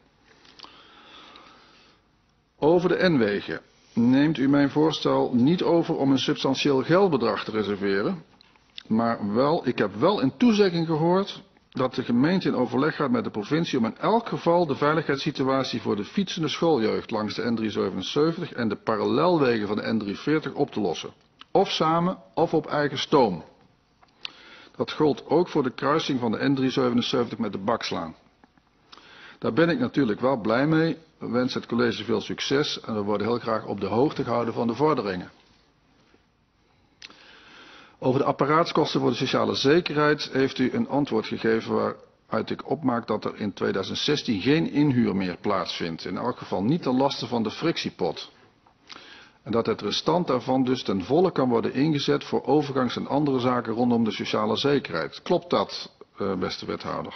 Over de N-wegen. Neemt u mijn voorstel niet over om een substantieel geldbedrag te reserveren, maar ik heb wel een toezegging gehoord dat de gemeente in overleg gaat met de provincie om in elk geval de veiligheidssituatie voor de fietsende schooljeugd langs de N377 en de parallelwegen van de N340 op te lossen. Of samen of op eigen stoom. Dat gold ook voor de kruising van de N377 met de Bakslaan. Daar ben ik natuurlijk wel blij mee. We wensen het college veel succes en we worden heel graag op de hoogte gehouden van de vorderingen. Over de apparaatskosten voor de sociale zekerheid heeft u een antwoord gegeven waaruit ik opmaak dat er in 2016 geen inhuur meer plaatsvindt. In elk geval niet ten laste van de frictiepot. En dat het restant daarvan dus ten volle kan worden ingezet voor overgangs- en andere zaken rondom de sociale zekerheid. Klopt dat, beste wethouder?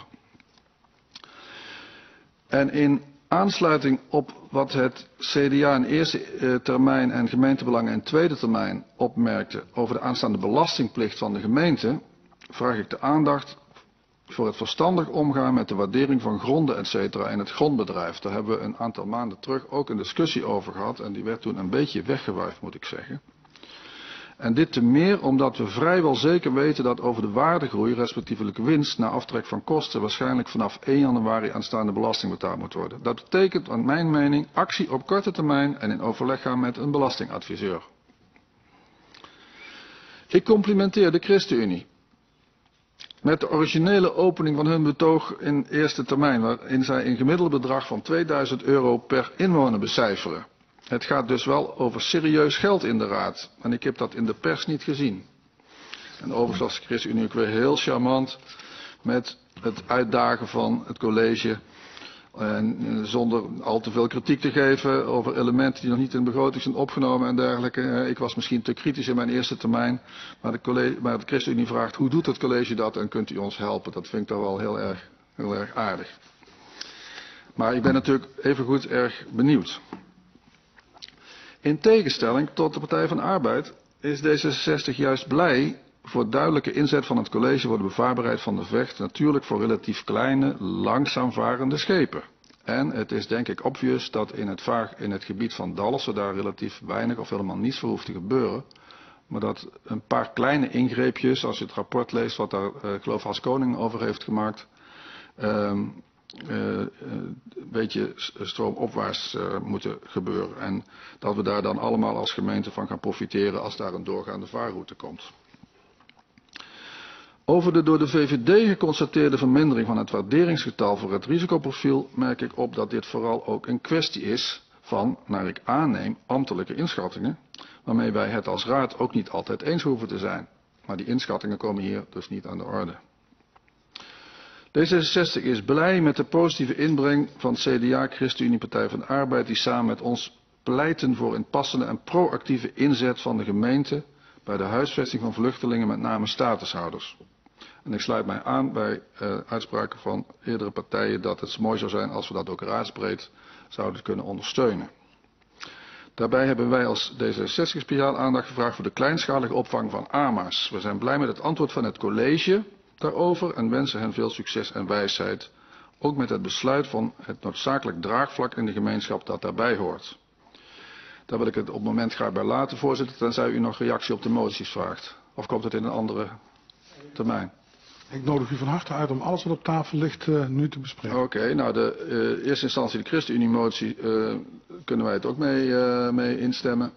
En in aansluiting op wat het CDA in eerste termijn en gemeentebelangen in tweede termijn opmerkte over de aanstaande belastingplicht van de gemeente, vraag ik de aandacht voor het verstandig omgaan met de waardering van gronden etc. in het grondbedrijf. Daar hebben we een aantal maanden terug ook een discussie over gehad en die werd toen een beetje weggewuifd, moet ik zeggen. En dit te meer omdat we vrijwel zeker weten dat over de waardegroei, respectievelijk winst, na aftrek van kosten, waarschijnlijk vanaf 1 januari aanstaande belasting betaald moet worden. Dat betekent, naar mijn mening, actie op korte termijn en in overleg gaan met een belastingadviseur. Ik complimenteer de ChristenUnie met de originele opening van hun betoog in eerste termijn, waarin zij een gemiddeld bedrag van €2000 per inwoner becijferen. Het gaat dus wel over serieus geld in de raad. En ik heb dat in de pers niet gezien. En overigens was de ChristenUnie ook weer heel charmant met het uitdagen van het college. En zonder al te veel kritiek te geven over elementen die nog niet in de begroting zijn opgenomen en dergelijke. Ik was misschien te kritisch in mijn eerste termijn. Maar de ChristenUnie vraagt, hoe doet het college dat en kunt u ons helpen? Dat vind ik toch wel heel erg aardig. Maar ik ben natuurlijk evengoed erg benieuwd. In tegenstelling tot de Partij van de Arbeid is D66 juist blij voor duidelijke inzet van het college voor de bevaarbaarheid van de Vecht, natuurlijk voor relatief kleine, langzaam varende schepen. En het is denk ik obvious dat in het gebied van Dalfsen daar relatief weinig of helemaal niets voor hoeft te gebeuren. Maar dat een paar kleine ingreepjes, als je het rapport leest wat daar ik geloof Haskoning over heeft gemaakt, een beetje stroomopwaarts moeten gebeuren. En dat we daar dan allemaal als gemeente van gaan profiteren als daar een doorgaande vaarroute komt. Over de door de VVD geconstateerde vermindering van het waarderingsgetal voor het risicoprofiel merk ik op dat dit vooral ook een kwestie is van, naar ik aanneem, ambtelijke inschattingen, waarmee wij het als raad ook niet altijd eens hoeven te zijn. Maar die inschattingen komen hier dus niet aan de orde. D66 is blij met de positieve inbreng van CDA, ChristenUnie, Partij van de Arbeid, die samen met ons pleiten voor een passende en proactieve inzet van de gemeente bij de huisvesting van vluchtelingen, met name statushouders. En ik sluit mij aan bij uitspraken van eerdere partijen dat het mooi zou zijn als we dat ook raadsbreed zouden kunnen ondersteunen. Daarbij hebben wij als D66 speciaal aandacht gevraagd voor de kleinschalige opvang van AMA's. We zijn blij met het antwoord van het college daarover en wensen hen veel succes en wijsheid. Ook met het besluit van het noodzakelijk draagvlak in de gemeenschap dat daarbij hoort. Daar wil ik het op het moment graag bij laten, voorzitter, tenzij u nog reactie op de moties vraagt. Of komt het in een andere termijn? Ik nodig u van harte uit om alles wat op tafel ligt nu te bespreken. Oké, nou de eerste instantie de ChristenUnie-motie kunnen wij het ook mee instemmen.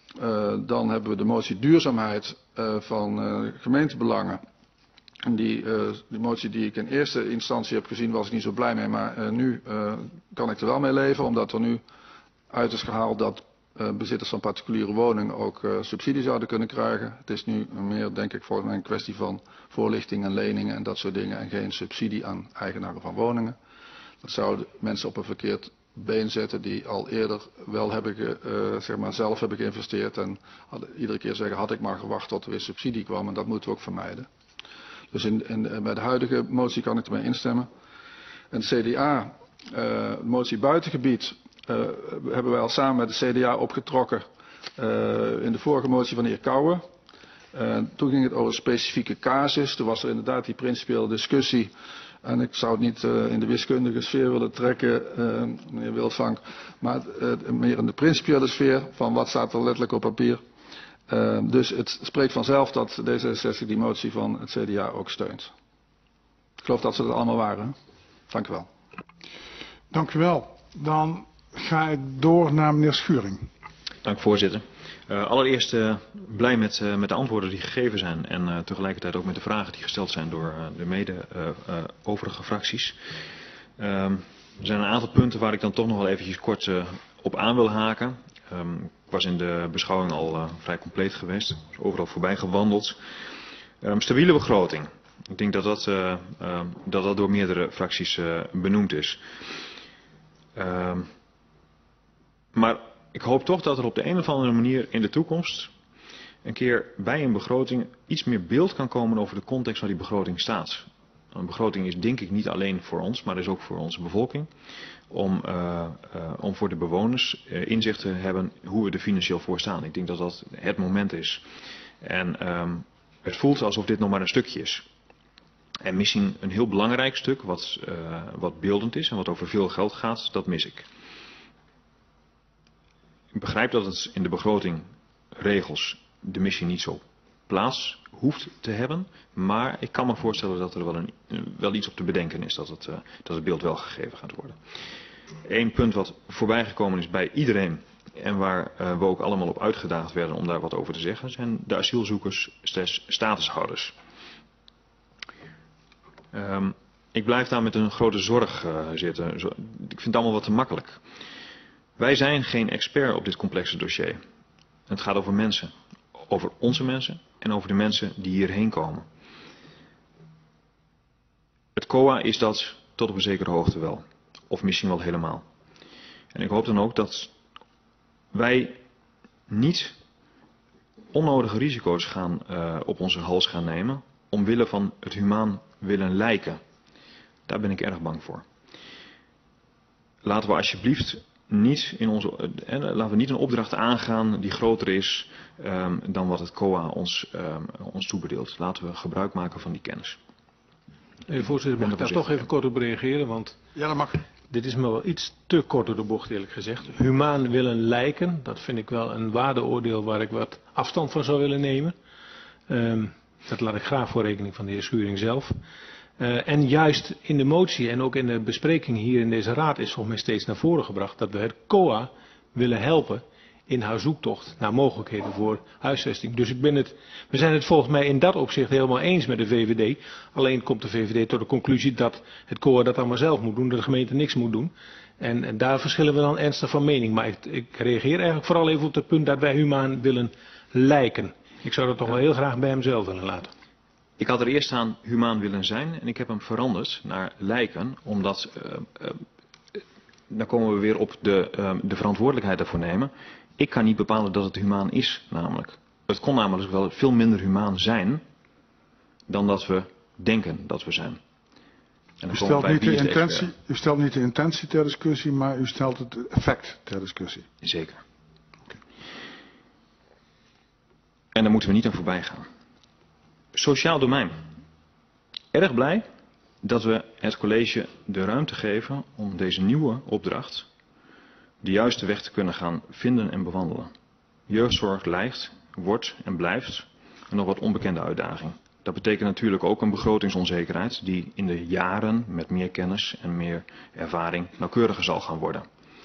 Dan hebben we de motie duurzaamheid van gemeentebelangen. En die motie die ik in eerste instantie heb gezien was ik niet zo blij mee, maar nu kan ik er wel mee leven, omdat er nu uit is gehaald dat bezitters van particuliere woningen ook subsidie zouden kunnen krijgen. Het is nu meer, denk ik, volgens mij een kwestie van voorlichting en leningen en dat soort dingen en geen subsidie aan eigenaren van woningen. Dat zou mensen op een verkeerd been zetten die al eerder wel hebben zelf hebben geïnvesteerd en iedere keer zeggen had ik maar gewacht tot er weer subsidie kwam en dat moeten we ook vermijden. Dus bij de huidige motie kan ik ermee instemmen. En CDA, motie buitengebied, hebben wij al samen met de CDA opgetrokken in de vorige motie van de heer Kouwen. Toen ging het over een specifieke casus. Toen was er inderdaad die principiële discussie. En ik zou het niet in de wiskundige sfeer willen trekken, meneer Wildvank. Maar meer in de principiële sfeer van wat staat er letterlijk op papier. Dus het spreekt vanzelf dat D66 die motie van het CDA ook steunt. Ik geloof dat ze dat allemaal waren. Dank u wel. Dank u wel. Dan ga ik door naar meneer Schuring. Dank voorzitter. Allereerst blij met de antwoorden die gegeven zijn en tegelijkertijd ook met de vragen die gesteld zijn door de overige fracties. Er zijn een aantal punten waar ik dan toch nog wel eventjes kort op aan wil haken. Ik was in de beschouwing al vrij compleet geweest, is overal voorbij gewandeld. Stabiele begroting. Ik denk dat dat door meerdere fracties benoemd is. Maar ik hoop toch dat er op de een of andere manier in de toekomst een keer bij een begroting iets meer beeld kan komen over de context waar die begroting staat. Een begroting is denk ik niet alleen voor ons, maar is ook voor onze bevolking. Om voor de bewoners inzicht te hebben hoe we er financieel voor staan. Ik denk dat dat het moment is. En het voelt alsof dit nog maar een stukje is. En misschien een heel belangrijk stuk wat beeldend is en wat over veel geld gaat, dat mis ik. Ik begrijp dat het in de begrotingregels de missie niet zo plaats hoeft te hebben. Maar ik kan me voorstellen dat er wel iets op te bedenken is dat het beeld wel gegeven gaat worden. Eén punt wat voorbij gekomen is bij iedereen en waar we ook allemaal op uitgedaagd werden om daar wat over te zeggen, zijn de asielzoekers/statushouders. Ik blijf daar met een grote zorg zitten. Ik vind het allemaal wat te makkelijk. Wij zijn geen expert op dit complexe dossier. Het gaat over mensen. Over onze mensen en over de mensen die hierheen komen. Het COA is dat tot op een zekere hoogte wel. Of misschien wel helemaal. En ik hoop dan ook dat wij niet onnodige risico's op onze hals gaan nemen. Omwille van het humaan willen lijken. Daar ben ik erg bang voor. Laten we alsjeblieft niet een opdracht aangaan die groter is dan wat het COA ons toebedeelt. Laten we gebruik maken van die kennis. Voorzitter, mag ik daar toch even kort op reageren? Want Ja, dat mag. dit is me wel iets te kort door de bocht, eerlijk gezegd. Humaan willen lijken, dat vind ik wel een waardeoordeel waar ik wat afstand van zou willen nemen. Dat laat ik graag voor rekening van de heer Schuring zelf. En juist in de motie en ook in de bespreking hier in deze raad is volgens mij steeds naar voren gebracht dat we het COA willen helpen in haar zoektocht naar mogelijkheden voor huisvesting. Dus we zijn het volgens mij in dat opzicht helemaal eens met de VVD. Alleen komt de VVD tot de conclusie dat het COA dat allemaal zelf moet doen, dat de gemeente niks moet doen. En daar verschillen we dan ernstig van mening. Maar ik reageer eigenlijk vooral even op het punt dat wij humaan willen lijken. Ik zou dat toch wel heel graag bij hem zelf willen laten. Ik had er eerst aan humaan willen zijn en ik heb hem veranderd naar lijken, omdat dan komen we weer op de verantwoordelijkheid daarvoor nemen. Ik kan niet bepalen dat het humaan is, namelijk. Het kon namelijk wel veel minder humaan zijn dan dat we denken dat we zijn. En U stelt niet de intentie ter discussie, maar u stelt het effect ter discussie. Zeker. En daar moeten we niet aan voorbij gaan. Sociaal domein. Erg blij dat we het college de ruimte geven om deze nieuwe opdracht de juiste weg te kunnen gaan vinden en bewandelen. Jeugdzorg lijkt, wordt en blijft een nog wat onbekende uitdaging. Dat betekent natuurlijk ook een begrotingsonzekerheid die in de jaren met meer kennis en meer ervaring nauwkeuriger zal gaan worden.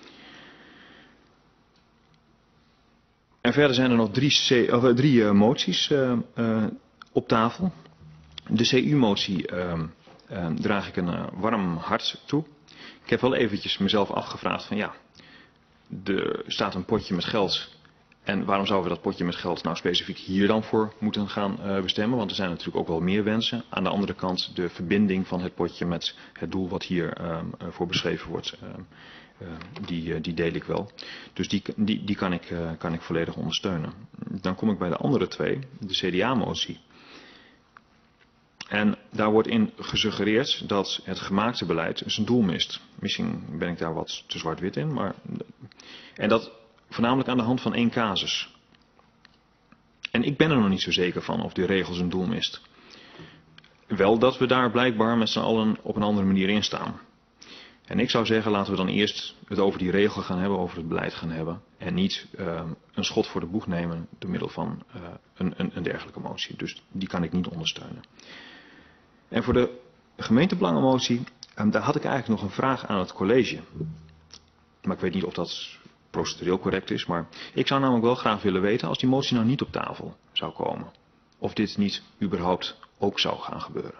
En verder zijn er nog drie moties op tafel. De CU-motie draag ik een warm hart toe. Ik heb wel eventjes mezelf afgevraagd van ja, er staat een potje met geld. En waarom zouden we dat potje met geld nou specifiek hier dan voor moeten gaan bestemmen? Want er zijn natuurlijk ook wel meer wensen. Aan de andere kant de verbinding van het potje met het doel wat hier voor beschreven wordt. Die deel ik wel. Dus die kan ik volledig ondersteunen. Dan kom ik bij de andere twee. De CDA-motie. En daar wordt in gesuggereerd dat het gemaakte beleid zijn doel mist. Misschien ben ik daar wat te zwart-wit in. En dat voornamelijk aan de hand van één casus. En ik ben er nog niet zo zeker van of die regel zijn doel mist. Wel dat we daar blijkbaar met z'n allen op een andere manier in staan. En ik zou zeggen, laten we dan eerst het over die regel gaan hebben, over het beleid gaan hebben. En niet een schot voor de boeg nemen door middel van een dergelijke motie. Dus die kan ik niet ondersteunen. En voor de gemeentebelangenmotie, daar had ik eigenlijk nog een vraag aan het college. Maar ik weet niet of dat procedureel correct is. Maar ik zou namelijk wel graag willen weten, als die motie nou niet op tafel zou komen, of dit niet überhaupt ook zou gaan gebeuren.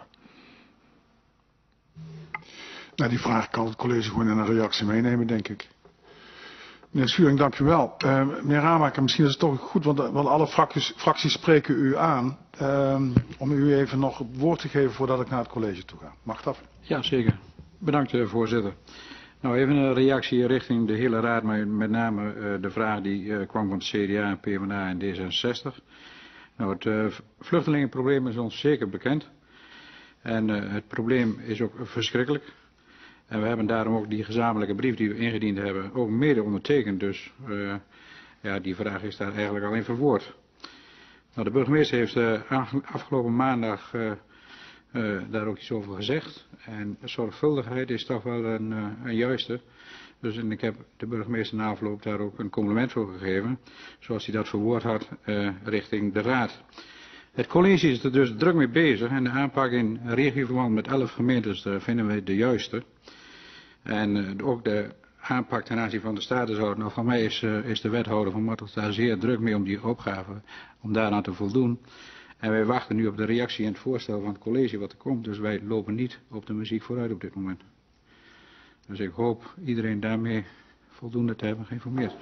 Nou, die vraag kan het college gewoon in een reactie meenemen, denk ik. Meneer Schuring, dank u wel. Meneer Ramaker, misschien is het toch goed, want alle fracties spreken u aan, om u even nog het woord te geven voordat ik naar het college toe ga. Mag dat? Ja, zeker. Bedankt, voorzitter. Nou, even een reactie richting de hele raad, maar met name de vraag die kwam van het CDA, PvdA en D66. Nou, het vluchtelingenprobleem is ons zeker bekend. En het probleem is ook verschrikkelijk. En we hebben daarom ook die gezamenlijke brief die we ingediend hebben ook mede ondertekend. Dus ja, die vraag is daar eigenlijk al in verwoord. Nou, de burgemeester heeft afgelopen maandag daar ook iets over gezegd. En zorgvuldigheid is toch wel een juiste. Dus en ik heb de burgemeester na afloop daar ook een compliment voor gegeven. Zoals hij dat verwoord had richting de raad. Het college is er dus druk mee bezig en de aanpak in regioverband met 11 gemeentes vinden we de juiste. En ook de aanpak ten aanzien van de statenshouder. Nou, van mij is de wethouder van Mattels daar zeer druk mee om die opgave, om daaraan te voldoen. En wij wachten nu op de reactie en het voorstel van het college wat er komt. Dus wij lopen niet op de muziek vooruit op dit moment. Dus ik hoop iedereen daarmee voldoende te hebben geïnformeerd.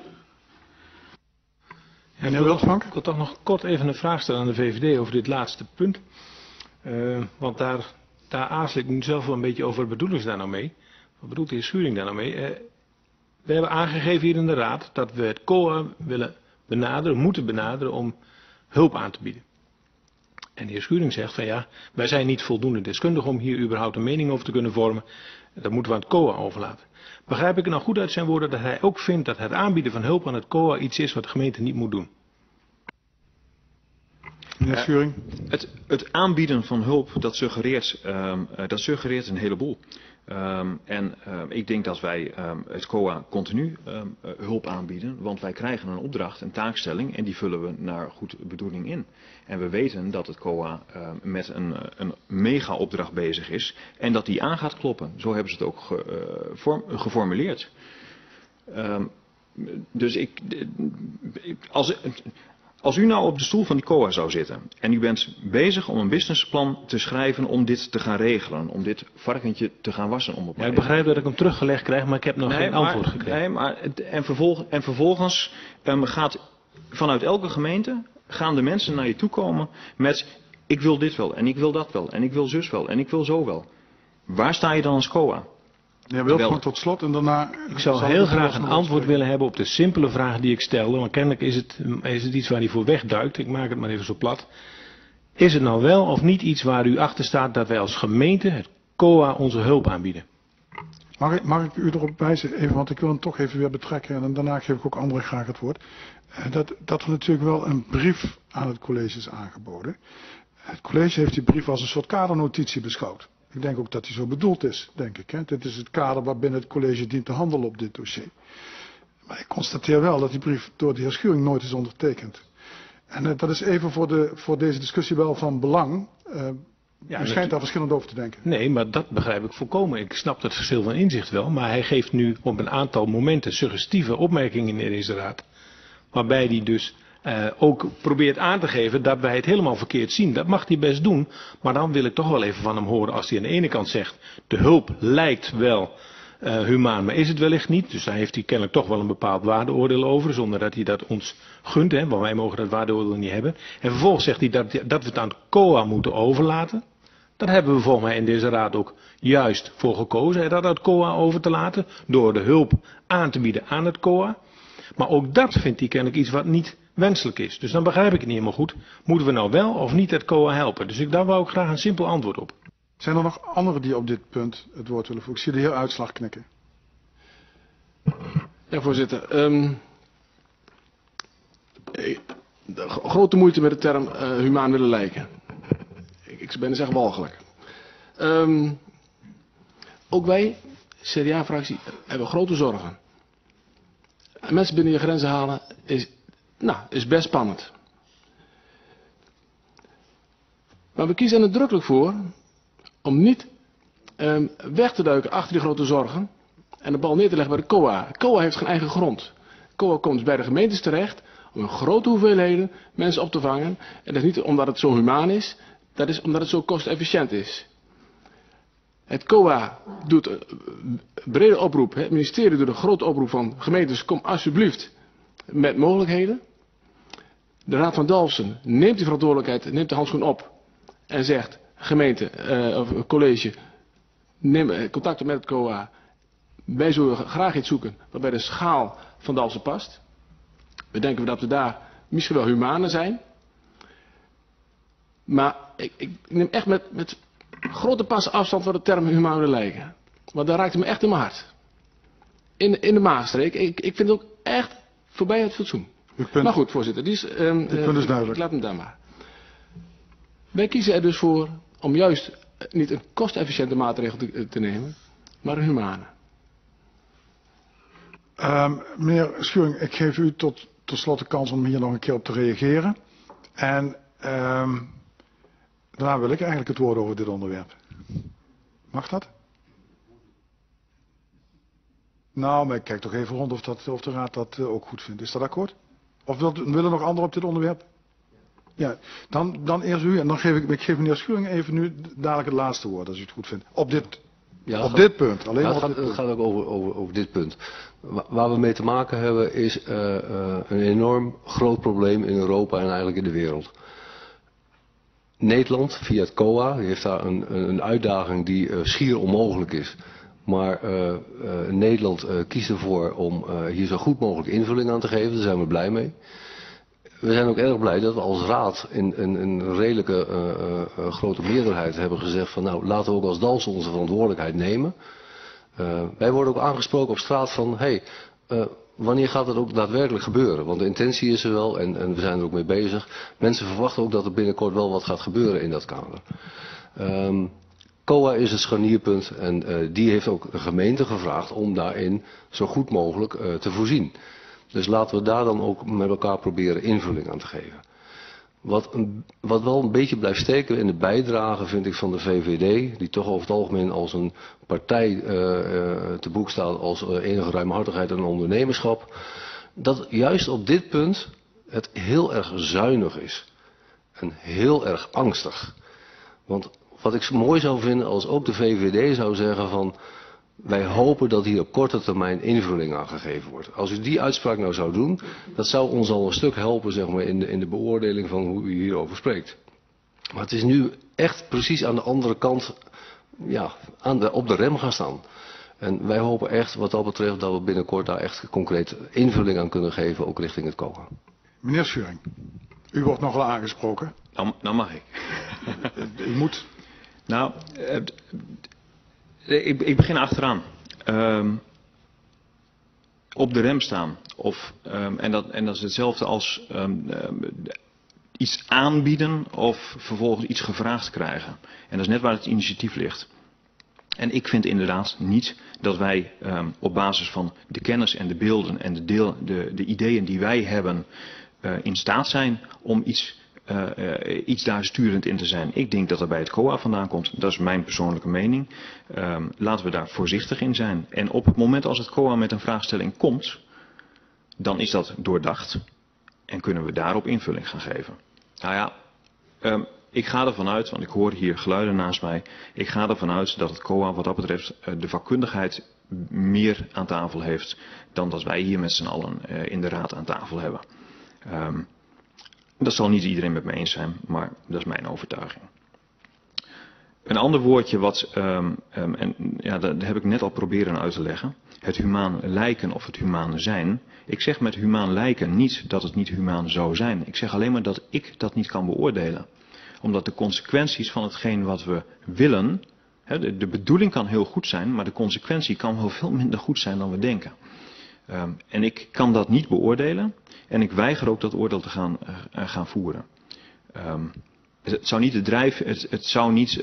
Ja, ik wil toch nog kort even een vraag stellen aan de VVD over dit laatste punt. Want daar aarzel ik nu zelf wel een beetje over. Wat bedoelen ze daar nou mee? Wat bedoelt de heer Schuring daar nou mee? We hebben aangegeven hier in de raad dat we het COA moeten benaderen om hulp aan te bieden. En de heer Schuring zegt van ja, wij zijn niet voldoende deskundig om hier überhaupt een mening over te kunnen vormen. Dat moeten we aan het COA overlaten. Begrijp ik er nou goed uit zijn woorden dat hij ook vindt dat het aanbieden van hulp aan het COA iets is wat de gemeente niet moet doen? Meneer Schuring. Het aanbieden van hulp, dat suggereert een heleboel. Ik denk dat wij het COA continu hulp aanbieden, want wij krijgen een opdracht, een taakstelling en die vullen we naar goede bedoeling in. En we weten dat het COA met een mega opdracht bezig is en dat die aan gaat kloppen. Zo hebben ze het ook geformuleerd. Dus als u nou op de stoel van die COA zou zitten en u bent bezig om een businessplan te schrijven om dit te gaan regelen, om dit varkentje te gaan wassen. Ja, ik begrijp dat ik hem teruggelegd krijg, maar ik heb nog geen antwoord gekregen. Nee, maar vervolgens gaat vanuit elke gemeente gaan de mensen naar je toe komen met ik wil dit wel en ik wil dat wel en ik wil zus wel en ik wil zo wel. Waar sta je dan als COA? Ja, wil gewoon tot slot en daarna... Ik zou heel graag een antwoord willen hebben op de simpele vraag die ik stelde. Want kennelijk is het iets waar hij voor wegduikt. Ik maak het maar even zo plat. Is het nou wel of niet iets waar u achter staat dat wij als gemeente het COA onze hulp aanbieden? Mag ik u erop wijzen, even, want ik wil hem toch even weer betrekken. En daarna geef ik ook anderen graag het woord. Dat er natuurlijk wel een brief aan het college is aangeboden. Het college heeft die brief als een soort kadernotitie beschouwd. Ik denk ook dat die zo bedoeld is, denk ik. Hè. Dit is het kader waarbinnen het college dient te handelen op dit dossier. Maar ik constateer wel dat die brief door de heer Schuring nooit is ondertekend. En dat is even voor deze discussie wel van belang. U schijnt daar verschillend over te denken. Nee, maar dat begrijp ik volkomen. Ik snap het verschil van inzicht wel. Maar hij geeft nu op een aantal momenten suggestieve opmerkingen in deze raad. Waarbij hij dus ook probeert aan te geven dat wij het helemaal verkeerd zien. Dat mag hij best doen. Maar dan wil ik toch wel even van hem horen als hij aan de ene kant zegt de hulp lijkt wel humaan, maar is het wellicht niet. Dus daar heeft hij kennelijk toch wel een bepaald waardeoordeel over, zonder dat hij dat ons gunt. Hè, want wij mogen dat waardeoordeel niet hebben. En vervolgens zegt hij dat we het aan het COA moeten overlaten. Daar hebben we volgens mij in deze raad ook juist voor gekozen. Hè, dat aan het COA over te laten. Door de hulp aan te bieden aan het COA. Maar ook dat vindt hij kennelijk iets wat niet wenselijk is. Dus dan begrijp ik het niet helemaal goed. Moeten we nou wel of niet het COA helpen? Dus daar wou ik graag een simpel antwoord op. Zijn er nog anderen die op dit punt het woord willen voeren? Ik zie de heer Uitslag knikken. Ja, voorzitter. Grote moeite met de term humaan willen lijken. Ik ben zeggen walgelijk. Ook wij, CDA-fractie, hebben grote zorgen. Mensen binnen je grenzen halen is best spannend. Maar we kiezen er nadrukkelijk voor om niet weg te duiken achter die grote zorgen en de bal neer te leggen bij de COA. COA heeft geen eigen grond. COA komt dus bij de gemeentes terecht om in grote hoeveelheden mensen op te vangen. En dat is niet omdat het zo humaan is, dat is omdat het zo kostefficiënt is. Het COA doet een brede oproep, het ministerie doet een grote oproep van gemeentes, kom alsjeblieft met mogelijkheden. De Raad van Dalfsen neemt die verantwoordelijkheid, neemt de handschoen op en zegt, gemeente of college, neem contact met het COA. Wij zullen graag iets zoeken wat bij de schaal van Dalfsen past. We denken dat we daar misschien wel humaner zijn. Maar ik neem echt met grote passen afstand van de term humaan willen lijken. Want daar raakt het me echt in mijn hart. In de Maasstreek. Ik vind het ook echt voorbij het fatsoen. Maar goed, voorzitter. Die is, dit punt is duidelijk. Ik laat hem daar maar. Wij kiezen er dus voor om juist niet een kostefficiënte maatregel te nemen, maar een humane. Meneer Schuring, ik geef u tot slot de kans om hier nog een keer op te reageren. En daarna wil ik eigenlijk het woord over dit onderwerp. Mag dat? Nou, maar ik kijk toch even rond of de Raad dat ook goed vindt. Is dat akkoord? Of willen nog anderen op dit onderwerp? Ja, dan eerst u en dan geef ik meneer Schuring even nu dadelijk het laatste woord, als u het goed vindt. Op dit punt. Alleen het gaat ook over dit punt. Waar we mee te maken hebben is een enorm groot probleem in Europa en eigenlijk in de wereld. Nederland, via het COA, heeft daar een uitdaging die schier onmogelijk is. Maar Nederland kiest ervoor om hier zo goed mogelijk invulling aan te geven. Daar zijn we blij mee. We zijn ook erg blij dat we als raad in een redelijke grote meerderheid hebben gezegd van nou laten we ook als Dalfsen onze verantwoordelijkheid nemen. Wij worden ook aangesproken op straat van wanneer gaat het ook daadwerkelijk gebeuren? Want de intentie is er wel en we zijn er ook mee bezig. Mensen verwachten ook dat er binnenkort wel wat gaat gebeuren in dat kader. COA is het scharnierpunt en die heeft ook de gemeente gevraagd om daarin zo goed mogelijk te voorzien. Dus laten we daar dan ook met elkaar proberen invulling aan te geven. Wat wel een beetje blijft steken in de bijdrage vind ik van de VVD, die toch over het algemeen als een partij te boek staat als enige ruimhartigheid en ondernemerschap. Dat juist op dit punt het heel erg zuinig is. En heel erg angstig. Want wat ik mooi zou vinden als ook de VVD zou zeggen van wij hopen dat hier op korte termijn invulling aan gegeven wordt. Als u die uitspraak nou zou doen, dat zou ons al een stuk helpen zeg maar, in de beoordeling van hoe u hierover spreekt. Maar het is nu echt precies aan de andere kant ja, op de rem gaan staan. En wij hopen echt wat dat betreft dat we binnenkort daar echt concreet invulling aan kunnen geven, ook richting het COA. Meneer Schuring, u wordt nogal aangesproken. Nou mag ik. U moet. Nou, ik begin achteraan. Op de rem staan. En dat is hetzelfde als iets aanbieden of vervolgens iets gevraagd krijgen. En dat is net waar het initiatief ligt. En ik vind inderdaad niet dat wij op basis van de kennis en de beelden en de ideeën die wij hebben in staat zijn om iets daar sturend in te zijn. Ik denk dat dat bij het COA vandaan komt. Dat is mijn persoonlijke mening. Laten we daar voorzichtig in zijn. En op het moment als het COA met een vraagstelling komt, dan is dat doordacht. En kunnen we daarop invulling gaan geven. Nou ja, ik ga ervan uit, want ik hoor hier geluiden naast mij. Ik ga ervan uit dat het COA wat dat betreft de vakkundigheid meer aan tafel heeft dan dat wij hier met z'n allen in de raad aan tafel hebben. Dat zal niet iedereen met me eens zijn, maar dat is mijn overtuiging. Een ander woordje dat heb ik net al proberen uit te leggen. Het humaan lijken of het humaan zijn. Ik zeg met humaan lijken niet dat het niet humaan zou zijn. Ik zeg alleen maar dat ik dat niet kan beoordelen. Omdat de consequenties van hetgeen wat we willen, de bedoeling kan heel goed zijn, maar de consequentie kan wel veel minder goed zijn dan we denken. En ik kan dat niet beoordelen en ik weiger ook dat oordeel te gaan voeren. Het zou niet de het zou niet,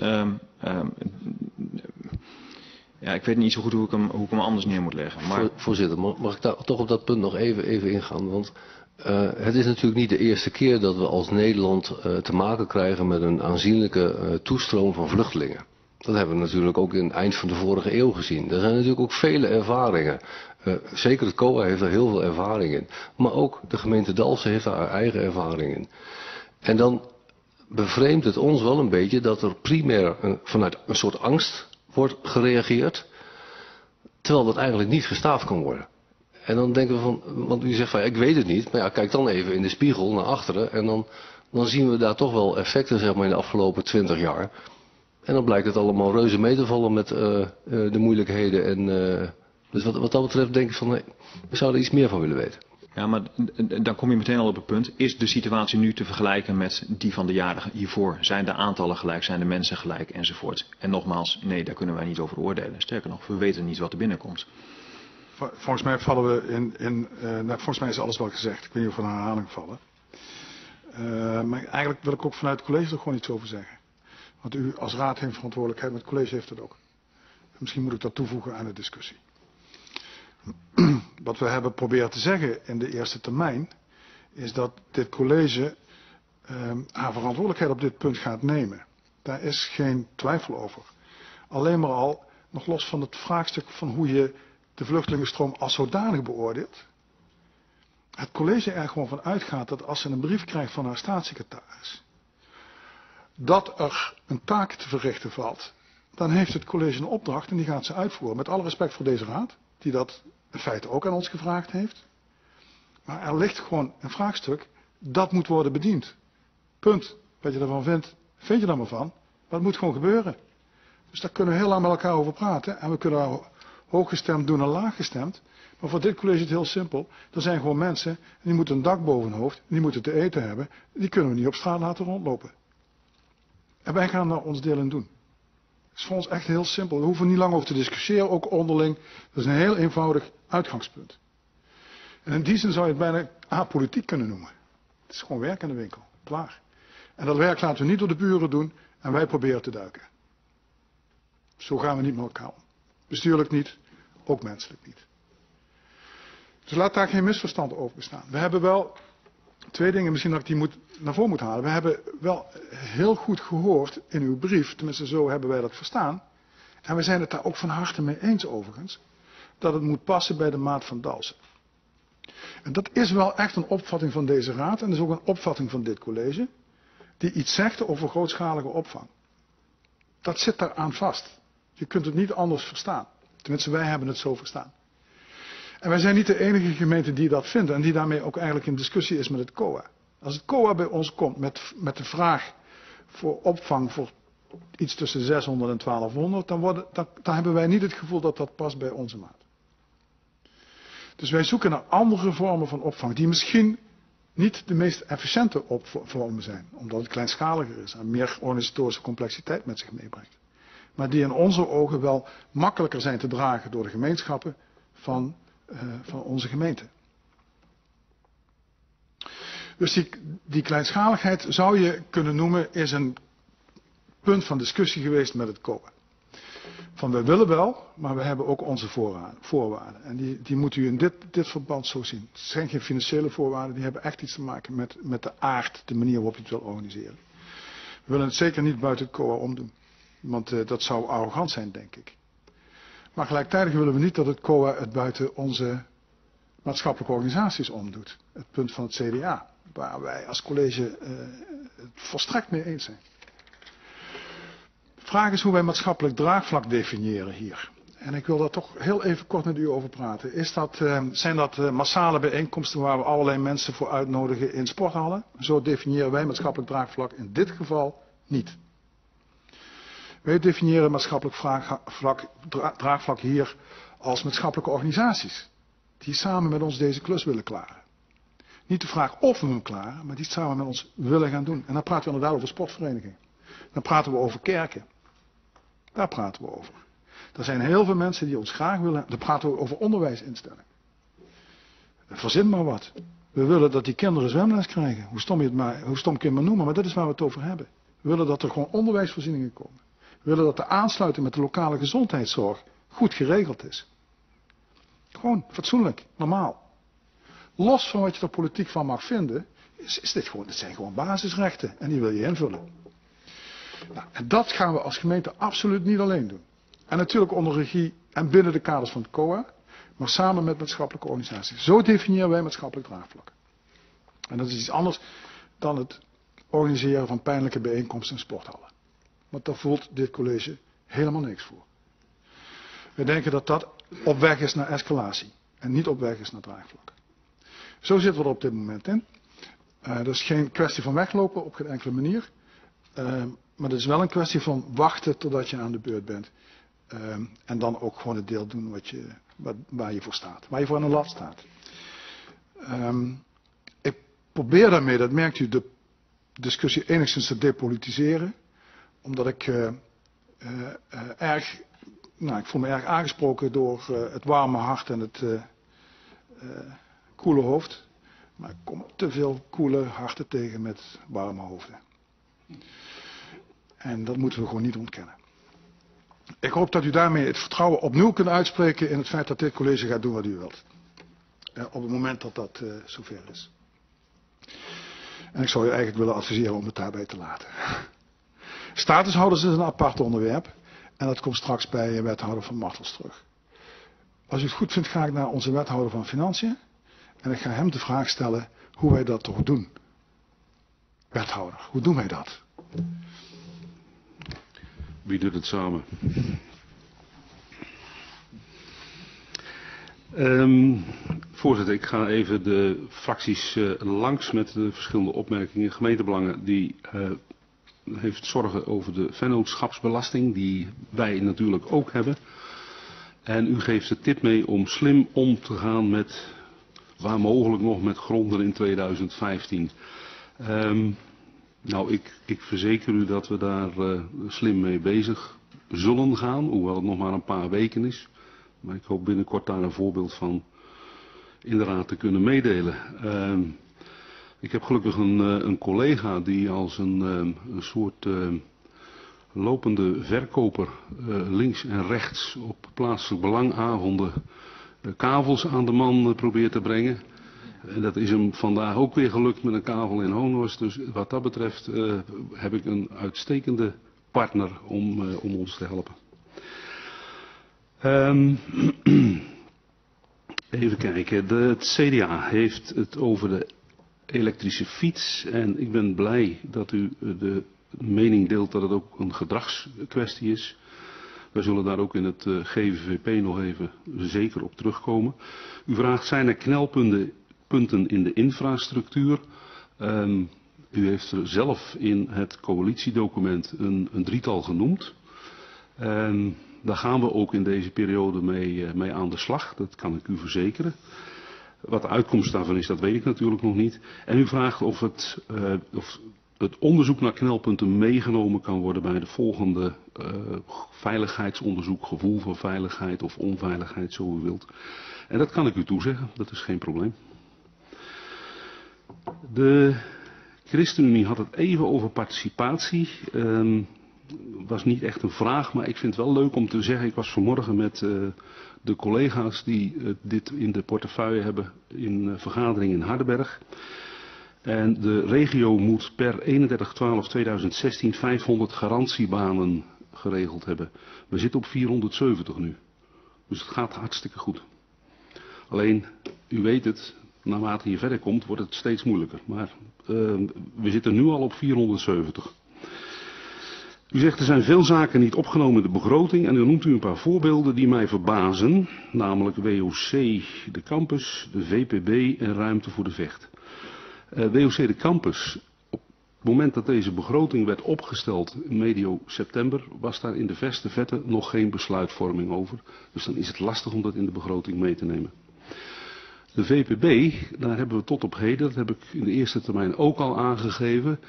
ja, ik weet niet zo goed hoe ik hem anders neer moet leggen. Maar Voorzitter, mag ik daar toch op dat punt nog even ingaan? Want het is natuurlijk niet de eerste keer dat we als Nederland te maken krijgen met een aanzienlijke toestroom van vluchtelingen. Dat hebben we natuurlijk ook in het eind van de vorige eeuw gezien. Er zijn natuurlijk ook vele ervaringen. Zeker het COA heeft er heel veel ervaring in. Maar ook de gemeente Dalfsen heeft daar haar eigen ervaring in. En dan bevreemdt het ons wel een beetje dat er primair vanuit een soort angst wordt gereageerd. Terwijl dat eigenlijk niet gestaafd kan worden. En dan denken we van, want u zegt van ik weet het niet. Maar ja, kijk dan even in de spiegel naar achteren. En dan zien we daar toch wel effecten zeg maar, in de afgelopen 20 jaar. En dan blijkt het allemaal reuze mee te vallen met de moeilijkheden. En, dus wat dat betreft denk ik van, nee, we zouden er iets meer van willen weten. Ja, maar dan kom je meteen al op het punt. Is de situatie nu te vergelijken met die van de jaren hiervoor? Zijn de aantallen gelijk? Zijn de mensen gelijk? Enzovoort. En nogmaals, nee, daar kunnen wij niet over oordelen. Sterker nog, we weten niet wat er binnenkomt. Volgens mij vallen we volgens mij is alles wel gezegd. Ik weet niet of we een herhaling vallen. Maar eigenlijk wil ik ook vanuit het college er gewoon iets over zeggen. Want u als raad heeft verantwoordelijkheid, maar het college heeft het ook. Misschien moet ik dat toevoegen aan de discussie. Wat we hebben proberen te zeggen in de eerste termijn, is dat dit college haar verantwoordelijkheid op dit punt gaat nemen. Daar is geen twijfel over. Alleen maar al, nog los van het vraagstuk van hoe je de vluchtelingenstroom als zodanig beoordeelt. Het college er gewoon van uitgaat dat als ze een brief krijgt van haar staatssecretaris, dat er een taak te verrichten valt, dan heeft het college een opdracht en die gaat ze uitvoeren. Met alle respect voor deze raad, die dat in feite ook aan ons gevraagd heeft. Maar er ligt gewoon een vraagstuk, dat moet worden bediend. Punt. Wat je ervan vindt, vind je er maar van. Maar het moet gewoon gebeuren. Dus daar kunnen we heel lang met elkaar over praten. En we kunnen hooggestemd doen en laaggestemd. Maar voor dit college is het heel simpel. Er zijn gewoon mensen, die moeten een dak boven hun hoofd, die moeten te eten hebben. Die kunnen we niet op straat laten rondlopen. En wij gaan daar ons deel in doen. Het is voor ons echt heel simpel. We hoeven niet lang over te discussiëren, ook onderling. Dat is een heel eenvoudig uitgangspunt. En in die zin zou je het bijna apolitiek kunnen noemen. Het is gewoon werk in de winkel. Klaar. En dat werk laten we niet door de buren doen en wij proberen te duiken. Zo gaan we niet met elkaar om. Bestuurlijk niet, ook menselijk niet. Dus laat daar geen misverstand over bestaan. We hebben wel twee dingen, misschien dat ik die naar voren moet halen. We hebben wel heel goed gehoord in uw brief, tenminste zo hebben wij dat verstaan. En we zijn het daar ook van harte mee eens overigens, dat het moet passen bij de maat van Dalfsen. En dat is wel echt een opvatting van deze raad en dat is ook een opvatting van dit college, die iets zegt over grootschalige opvang. Dat zit daaraan vast. Je kunt het niet anders verstaan. Tenminste, wij hebben het zo verstaan. En wij zijn niet de enige gemeente die dat vindt en die daarmee ook eigenlijk in discussie is met het COA. Als het COA bij ons komt met de vraag voor opvang voor iets tussen 600 en 1200, dan hebben wij niet het gevoel dat dat past bij onze maat. Dus wij zoeken naar andere vormen van opvang die misschien niet de meest efficiënte vormen zijn, omdat het kleinschaliger is en meer organisatorische complexiteit met zich meebrengt. Maar die in onze ogen wel makkelijker zijn te dragen door de gemeenschappen van onze gemeente. Dus die kleinschaligheid zou je kunnen noemen is een punt van discussie geweest met het COA. Van we willen wel, maar we hebben ook onze voorwaarden. En die moet u in dit verband zo zien. Het zijn geen financiële voorwaarden, die hebben echt iets te maken met de aard, de manier waarop je het wil organiseren. We willen het zeker niet buiten het COA omdoen. Want dat zou arrogant zijn, denk ik. Maar gelijktijdig willen we niet dat het COA het buiten onze maatschappelijke organisaties omdoet. Het punt van het CDA, waar wij als college het volstrekt mee eens zijn. De vraag is hoe wij maatschappelijk draagvlak definiëren hier. En ik wil daar toch heel even kort met u over praten. Zijn dat massale bijeenkomsten waar we allerlei mensen voor uitnodigen in sporthallen? Zo definiëren wij maatschappelijk draagvlak in dit geval niet. Wij definiëren maatschappelijk draagvlak hier als maatschappelijke organisaties. Die samen met ons deze klus willen klaren. Niet de vraag of we hem klaren, maar die het samen met ons willen gaan doen. En dan praten we inderdaad over sportverenigingen. Dan praten we over kerken. Daar praten we over. Er zijn heel veel mensen die ons graag willen. Dan praten we over onderwijsinstellingen. Verzin maar wat. We willen dat die kinderen zwemles krijgen. Hoe stom kun je het maar noemen, maar dat is waar we het over hebben. We willen dat er gewoon onderwijsvoorzieningen komen. We willen dat de aansluiting met de lokale gezondheidszorg goed geregeld is. Gewoon fatsoenlijk, normaal. Los van wat je er politiek van mag vinden, dit zijn gewoon basisrechten en die wil je invullen. Nou, en dat gaan we als gemeente absoluut niet alleen doen. En natuurlijk onder regie en binnen de kaders van het COA, maar samen met maatschappelijke organisaties. Zo definiëren wij maatschappelijk draagvlak. En dat is iets anders dan het organiseren van pijnlijke bijeenkomsten in sporthallen. Want daar voelt dit college helemaal niks voor. We denken dat dat op weg is naar escalatie en niet op weg is naar draagvlak. Zo zitten we er op dit moment in. Dat is geen kwestie van weglopen op geen enkele manier. Maar het is wel een kwestie van wachten totdat je aan de beurt bent. En dan ook gewoon het deel doen waar je voor staat. Waar je voor aan de lat staat. Ik probeer daarmee, dat merkt u, de discussie enigszins te depolitiseren. Omdat ik ik voel me erg aangesproken door het warme hart en het koele hoofd. Maar ik kom te veel koele harten tegen met warme hoofden. En dat moeten we gewoon niet ontkennen. Ik hoop dat u daarmee het vertrouwen opnieuw kunt uitspreken in het feit dat dit college gaat doen wat u wilt. Op het moment dat dat zover is. En ik zou u eigenlijk willen adviseren om het daarbij te laten. Statushouders is een apart onderwerp. En dat komt straks bij wethouder Van Martels terug. Als u het goed vindt, ga ik naar onze wethouder van Financiën. En ik ga hem de vraag stellen hoe wij dat toch doen. Wethouder, hoe doen wij dat? Wie doet het samen? Voorzitter, ik ga even de fracties langs met de verschillende opmerkingen. Gemeentebelangen die heeft zorgen over de vennootschapsbelasting, die wij natuurlijk ook hebben. En u geeft de tip mee om slim om te gaan met, waar mogelijk nog, met gronden in 2015. Nou, ik verzeker u dat we daar slim mee bezig zullen gaan, hoewel het nog maar een paar weken is. Maar ik hoop binnenkort daar een voorbeeld van in de raad te kunnen meedelen. Ik heb gelukkig een collega die als een soort lopende verkoper links en rechts op plaatselijk belangavonden kavels aan de man probeert te brengen. En dat is hem vandaag ook weer gelukt met een kavel in Hoonhorst. Dus wat dat betreft heb ik een uitstekende partner om ons te helpen. Even kijken. Het CDA heeft het over de elektrische fiets. En ik ben blij dat u de mening deelt dat het ook een gedragskwestie is. Wij zullen daar ook in het GVVP nog even zeker op terugkomen. U vraagt, zijn er knelpunten in de infrastructuur? U heeft er zelf in het coalitiedocument een drietal genoemd. Daar gaan we ook in deze periode mee aan de slag, dat kan ik u verzekeren. Wat de uitkomst daarvan is, dat weet ik natuurlijk nog niet. En u vraagt of het onderzoek naar knelpunten meegenomen kan worden bij de volgende veiligheidsonderzoek, gevoel van veiligheid of onveiligheid, zo u wilt. En dat kan ik u toezeggen, dat is geen probleem. De ChristenUnie had het even over participatie. Was niet echt een vraag, maar ik vind het wel leuk om te zeggen. Ik was vanmorgen met de collega's die dit in de portefeuille hebben in vergadering in Hardenberg. En de regio moet per 31/12/2016 500 garantiebanen geregeld hebben. We zitten op 470 nu. Dus het gaat hartstikke goed. Alleen, u weet het, naarmate je verder komt wordt het steeds moeilijker. Maar we zitten nu al op 470. U zegt er zijn veel zaken niet opgenomen in de begroting en dan noemt u een paar voorbeelden die mij verbazen. Namelijk WOC, de campus, de VPB en ruimte voor de vecht. WOC de campus, op het moment dat deze begroting werd opgesteld, medio september, was daar in de verste vette nog geen besluitvorming over. Dus dan is het lastig om dat in de begroting mee te nemen. De VPB, daar hebben we tot op heden, dat heb ik in de eerste termijn ook al aangegeven,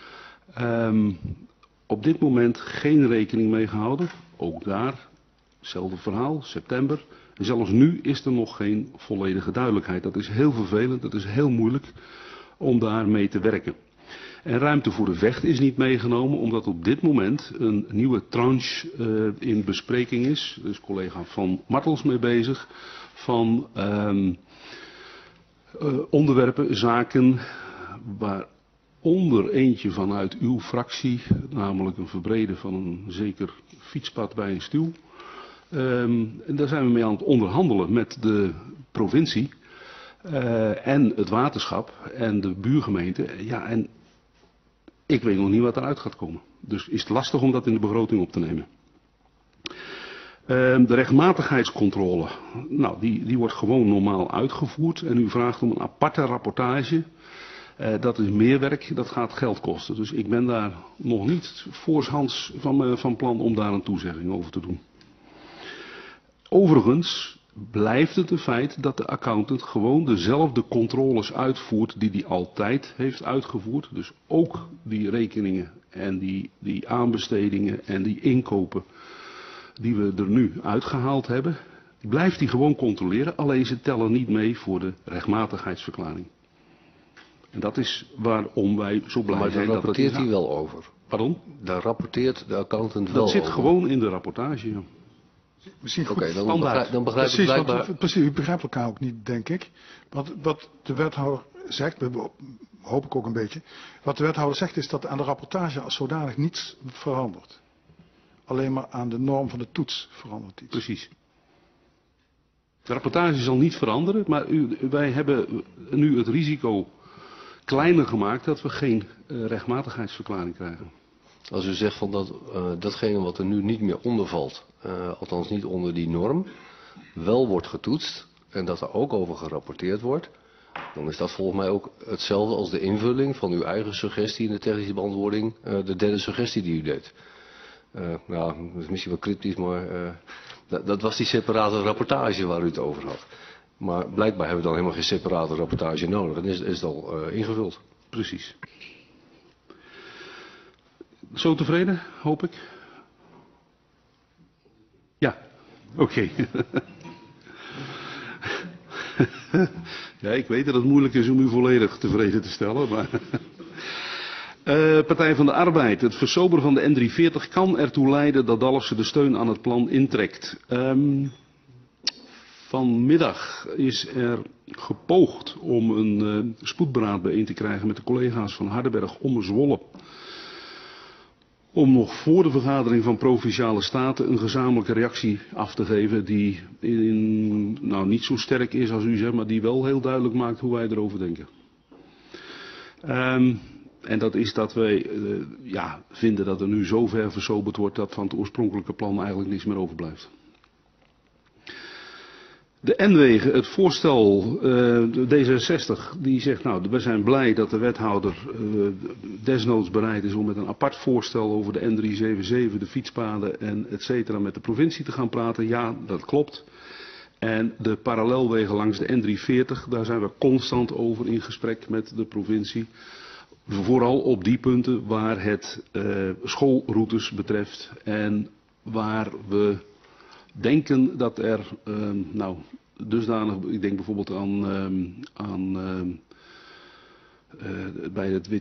op dit moment geen rekening mee gehouden. Ook daar, hetzelfde verhaal, september. En zelfs nu is er nog geen volledige duidelijkheid. Dat is heel vervelend, dat is heel moeilijk om daar mee te werken. En ruimte voor de vecht is niet meegenomen, omdat op dit moment een nieuwe tranche in bespreking is. Er is collega Van Martels mee bezig. Van onderwerpen, zaken waar waaronder eentje vanuit uw fractie, namelijk een verbreden van een zeker fietspad bij een stuw. En daar zijn we mee aan het onderhandelen met de provincie en het waterschap en de buurgemeente. Ja, en ik weet nog niet wat eruit gaat komen. Dus is het lastig om dat in de begroting op te nemen. De rechtmatigheidscontrole, nou, die wordt gewoon normaal uitgevoerd. En u vraagt om een aparte rapportage. Dat is meer werk, dat gaat geld kosten. Dus ik ben daar nog niet voorhands van plan om daar een toezegging over te doen. Overigens blijft het een feit dat de accountant gewoon dezelfde controles uitvoert die hij altijd heeft uitgevoerd. Dus ook die rekeningen en die aanbestedingen en die inkopen die we er nu uitgehaald hebben, blijft hij gewoon controleren. Alleen ze tellen niet mee voor de rechtmatigheidsverklaring. En dat is waarom wij zo blij zijn. Maar daar rapporteert hij wel over. Pardon? Daar rapporteert de accountant wel over. Dat zit gewoon in de rapportage, ja. Misschien goed. Oké, dan begrijp ik blijkbaar. Precies, u begrijpt elkaar ook niet, denk ik. Want wat de wethouder zegt, hoop ik ook een beetje. Wat de wethouder zegt is dat aan de rapportage als zodanig niets verandert. Alleen maar aan de norm van de toets verandert iets. Precies. De rapportage zal niet veranderen, maar wij hebben nu het risico kleiner gemaakt dat we geen rechtmatigheidsverklaring krijgen. Als u zegt van datgene wat er nu niet meer onder valt, althans niet onder die norm, wel wordt getoetst en dat er ook over gerapporteerd wordt, dan is dat volgens mij ook hetzelfde als de invulling van uw eigen suggestie in de technische beantwoording, de derde suggestie die u deed. Nou, dat is misschien wel cryptisch, maar dat was die separate rapportage waar u het over had. Maar blijkbaar hebben we dan helemaal geen separate rapportage nodig en is het al ingevuld. Precies. Zo tevreden, hoop ik? Ja, oké. Ja, ik weet dat het moeilijk is om u volledig tevreden te stellen, maar... Partij van de Arbeid. Het versoberen van de N340 kan ertoe leiden dat Dalfsen de steun aan het plan intrekt. Vanmiddag is er gepoogd om een spoedberaad bijeen te krijgen met de collega's van Hardenberg om Zwolle. Om nog voor de vergadering van Provinciale Staten een gezamenlijke reactie af te geven die niet zo sterk is als u zegt, maar die wel heel duidelijk maakt hoe wij erover denken. En dat is dat wij vinden dat er nu zo ver versoberd wordt dat van het oorspronkelijke plan eigenlijk niets meer overblijft. De N-wegen, het voorstel, D66, die zegt nou, we zijn blij dat de wethouder desnoods bereid is om met een apart voorstel over de N377, de fietspaden en et cetera met de provincie te gaan praten. Ja, dat klopt. En de parallelwegen langs de N340, daar zijn we constant over in gesprek met de provincie. Vooral op die punten waar het schoolroutes betreft en waar we denken dat er dusdanig, ik denk bijvoorbeeld bij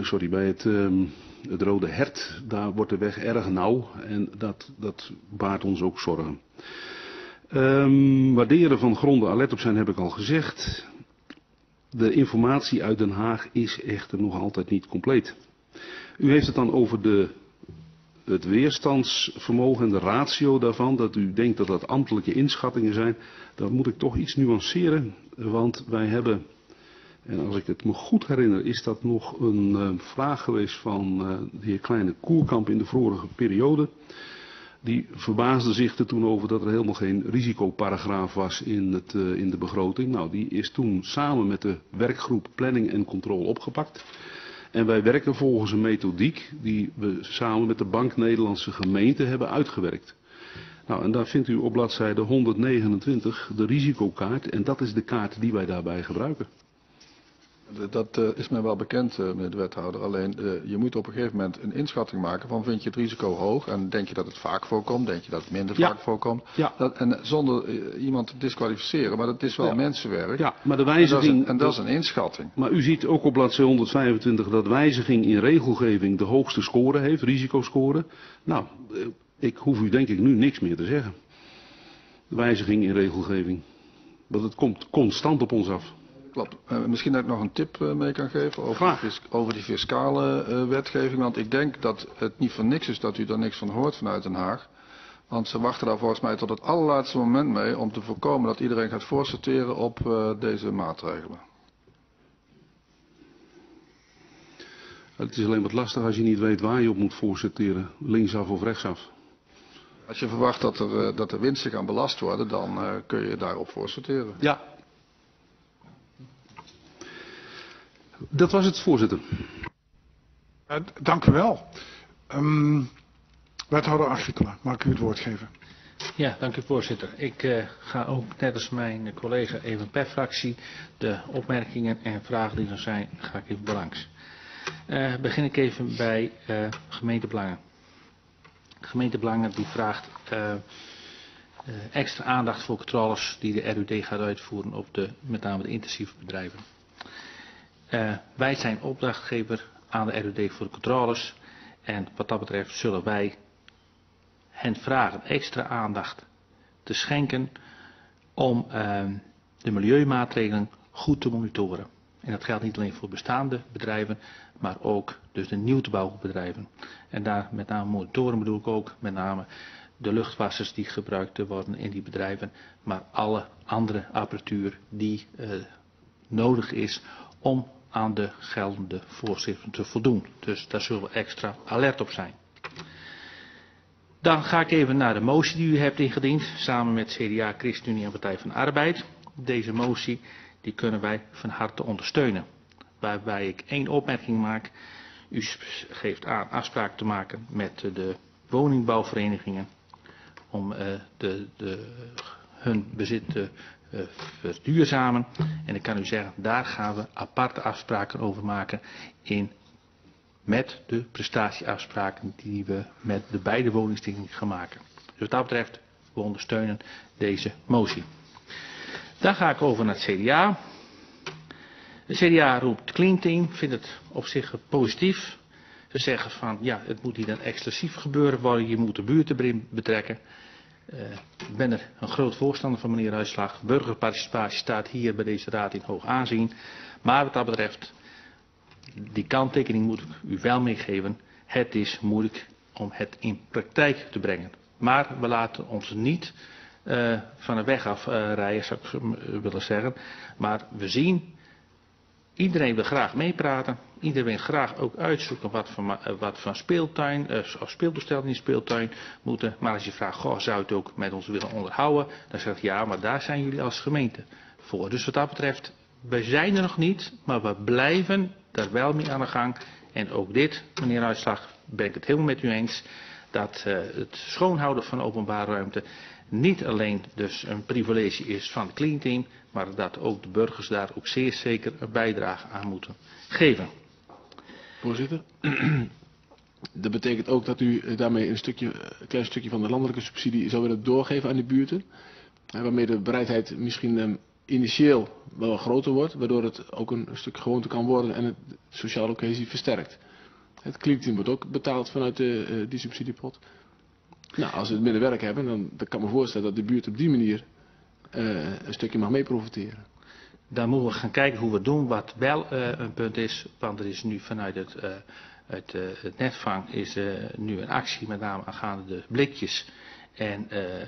het Rode Hert, daar wordt de weg erg nauw en dat baart ons ook zorgen. Waarderen van gronden alert op zijn heb ik al gezegd. De informatie uit Den Haag is echter nog altijd niet compleet. U heeft het dan over het weerstandsvermogen en de ratio daarvan, dat u denkt dat dat ambtelijke inschattingen zijn. Dan moet ik toch iets nuanceren, want wij hebben, en als ik het me goed herinner, is dat nog een vraag geweest van de heer Kleine Koerkamp in de vorige periode. Die verbaasde zich er toen over dat er helemaal geen risicoparagraaf was in de begroting. Nou, die is toen samen met de werkgroep Planning en Controle opgepakt. En wij werken volgens een methodiek die we samen met de Bank Nederlandse Gemeenten hebben uitgewerkt. Nou, en daar vindt u op bladzijde 129 de risicokaart en dat is de kaart die wij daarbij gebruiken. Dat is mij wel bekend, meneer de wethouder. Alleen je moet op een gegeven moment een inschatting maken van vind je het risico hoog en denk je dat het vaak voorkomt, denk je dat het minder vaak voorkomt. Ja. En zonder iemand te disqualificeren, maar dat is wel mensenwerk. Ja, maar de wijziging... En dat is een inschatting. Maar u ziet ook op bladzijde 125 dat wijziging in regelgeving de hoogste score heeft, risicoscore. Nou, ik hoef u denk ik nu niks meer te zeggen. Wijziging in regelgeving. Want het komt constant op ons af. Klopt. Misschien dat ik nog een tip mee kan geven over die fiscale wetgeving. Want ik denk dat het niet voor niks is dat u daar niks van hoort vanuit Den Haag. Want ze wachten daar volgens mij tot het allerlaatste moment mee om te voorkomen dat iedereen gaat voorsorteren op deze maatregelen. Het is alleen wat lastig als je niet weet waar je op moet voorsorteren. Linksaf of rechtsaf. Als je verwacht dat de winsten gaan belast worden, dan kun je daarop voorsorteren. Ja. Dat was het, voorzitter. Dank u wel. Wethouder Agricola, mag ik u het woord geven? Ja, dank u voorzitter. Ik ga ook net als mijn collega even per fractie de opmerkingen en vragen die er zijn, ga ik even belangs. Begin ik even bij gemeentebelangen. Gemeentebelangen die vraagt extra aandacht voor controles die de RUD gaat uitvoeren op met name de intensieve bedrijven. Wij zijn opdrachtgever aan de RUD voor de controles en wat dat betreft zullen wij hen vragen extra aandacht te schenken om de milieumaatregelen goed te monitoren. En dat geldt niet alleen voor bestaande bedrijven, maar ook dus de nieuw te bouwen bedrijven. En daar met name monitoren bedoel ik ook met name de luchtwassers die gebruikt worden in die bedrijven, maar alle andere apparatuur die nodig is om aan de geldende voorschriften te voldoen. Dus daar zullen we extra alert op zijn. Dan ga ik even naar de motie die u hebt ingediend, samen met CDA, ChristenUnie en Partij van de Arbeid. Deze motie die kunnen wij van harte ondersteunen. Waarbij ik één opmerking maak. U geeft aan afspraken te maken met de woningbouwverenigingen om hun bezit te verduurzamen. En ik kan u zeggen, daar gaan we aparte afspraken over maken met de prestatieafspraken die we met de beide woningstichtingen gaan maken. Dus wat dat betreft, we ondersteunen deze motie. Dan ga ik over naar het CDA. De CDA roept Clean Team, vindt het op zich positief. Ze zeggen van ja, het moet hier dan exclusief gebeuren, waar je moet de buurt erin betrekken. Ik ben er een groot voorstander van, meneer Uitslag. Burgerparticipatie staat hier bij deze raad in hoog aanzien. Maar wat dat betreft, die kanttekening moet ik u wel meegeven. Het is moeilijk om het in praktijk te brengen. Maar we laten ons niet van de weg af rijden, zou ik willen zeggen. Maar we zien, iedereen wil graag meepraten. Iedereen wil graag ook uitzoeken wat van speeltuin, of speeltoestellen in de speeltuin moeten. Maar als je vraagt, goh, zou je het ook met ons willen onderhouden? Dan zeg ik ja, maar daar zijn jullie als gemeente voor. Dus wat dat betreft, we zijn er nog niet, maar we blijven daar wel mee aan de gang. En ook dit, meneer Uitslag, ben ik het helemaal met u eens. Dat het schoonhouden van openbare ruimte niet alleen dus een privilege is van het Clean Team, maar dat ook de burgers daar ook zeer zeker een bijdrage aan moeten geven. Voorzitter, dat betekent ook dat u daarmee een klein stukje van de landelijke subsidie zou willen doorgeven aan de buurten. Waarmee de bereidheid misschien initieel wel groter wordt, waardoor het ook een stuk gewoonte kan worden en het sociale cohesie versterkt. Het Clean Team wordt ook betaald vanuit die subsidiepot. Nou, als we het minder werk hebben, dan kan ik me voorstellen dat de buurt op die manier een stukje mag mee profiteren. Dan moeten we gaan kijken hoe we het doen. Wat wel een punt is, want er is nu vanuit het netvang is nu een actie met name aangaande de blikjes en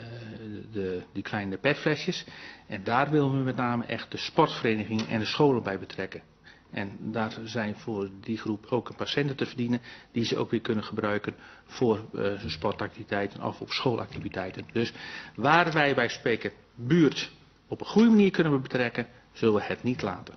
die kleine petflesjes. En daar willen we met name echt de sportverenigingen en de scholen bij betrekken. En daar zijn voor die groep ook een paar centen te verdienen die ze ook weer kunnen gebruiken voor sportactiviteiten of op schoolactiviteiten. Dus waar wij bij spreken buurt op een goede manier kunnen betrekken, zullen we het niet laten.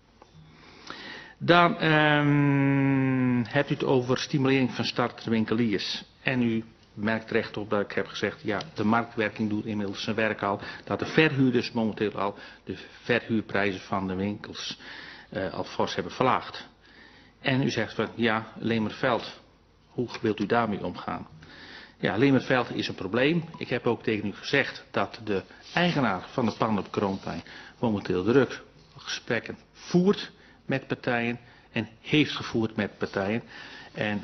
Dan hebt u het over stimulering van startende winkeliers. En u merkt terecht op dat ik heb gezegd, ja, de marktwerking doet inmiddels zijn werk al. Dat de verhuurders momenteel al de verhuurprijzen van de winkels al fors hebben verlaagd. En u zegt van, ja, Lemerveld, hoe wilt u daarmee omgaan? Ja, Lemerveld is een probleem. Ik heb ook tegen u gezegd dat de eigenaar van de pand op Kroonplein momenteel druk gesprekken voert met partijen en heeft gevoerd met partijen. En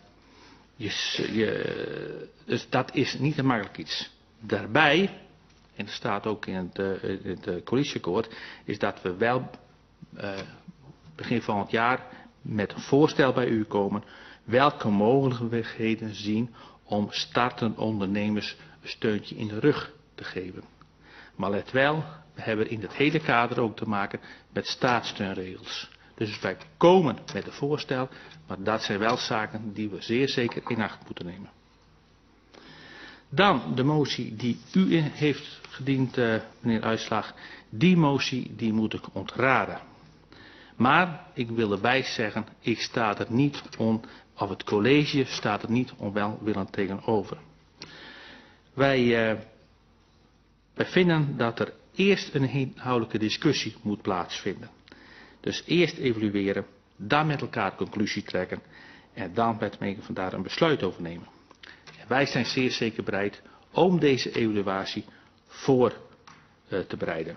dus dat is niet een makkelijk iets. Daarbij, en dat staat ook in het coalitieakkoord, is dat we wel begin van het jaar met een voorstel bij u komen welke mogelijkheden zien om startende ondernemers een steuntje in de rug te geven. Maar let wel, we hebben in het hele kader ook te maken met staatssteunregels. Dus wij komen met een voorstel, maar dat zijn wel zaken die we zeer zeker in acht moeten nemen. Dan de motie die u heeft gediend, meneer Uitslag. Die motie die moet ik ontraden. Maar ik wil erbij zeggen, ik sta er niet of het college staat er niet onwelwillend tegenover. Wij vinden dat er eerst een inhoudelijke discussie moet plaatsvinden. Dus eerst evalueren, dan met elkaar conclusie trekken en dan met mede vandaar een besluit over nemen. En wij zijn zeer zeker bereid om deze evaluatie voor te bereiden.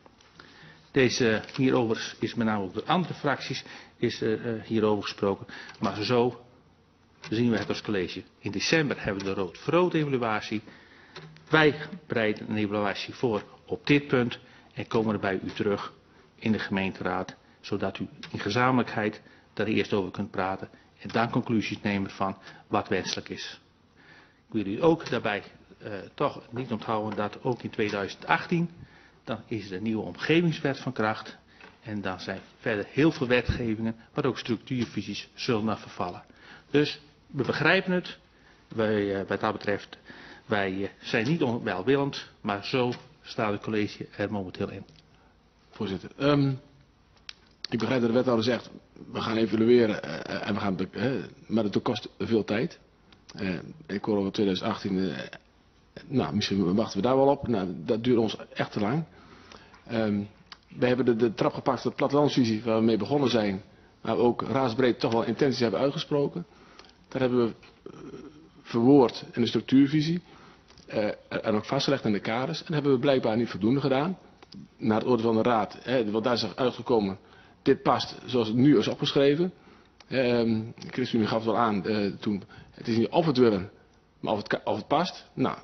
Hierover is met name ook door andere fracties hierover gesproken, maar zo zien we het als college. In december hebben we de rood-voor-rood evaluatie. Wij bereiden een evaluatie voor op dit punt en komen er bij u terug in de gemeenteraad, zodat u in gezamenlijkheid daar eerst over kunt praten en dan conclusies nemen van wat wenselijk is. Ik wil u ook daarbij toch niet onthouden dat ook in 2018, dan is de nieuwe omgevingswet van kracht en dan zijn verder heel veel wetgevingen, maar ook structuurvisies zullen naar vervallen. Dus we begrijpen het, wat dat betreft, wij zijn niet onwelwillend, maar zo staat het college er momenteel in. Voorzitter, ik begrijp dat de wethouder zegt, we gaan evalueren en we gaan, maar het kost veel tijd. Ik hoor over 2018, nou misschien wachten we daar wel op, nou, dat duurt ons echt te lang. We hebben de trap gepakt voor de plattelandsvisie waar we mee begonnen zijn, waar we ook raadsbreed toch wel intenties hebben uitgesproken. Daar hebben we verwoord in de structuurvisie en ook vastgelegd in de kaders. En dat hebben we blijkbaar niet voldoende gedaan. Naar het oordeel van de raad, want daar is uitgekomen, dit past zoals het nu is opgeschreven. ChristenUnie gaf het wel aan toen, het is niet of het willen, maar of het past. Nou,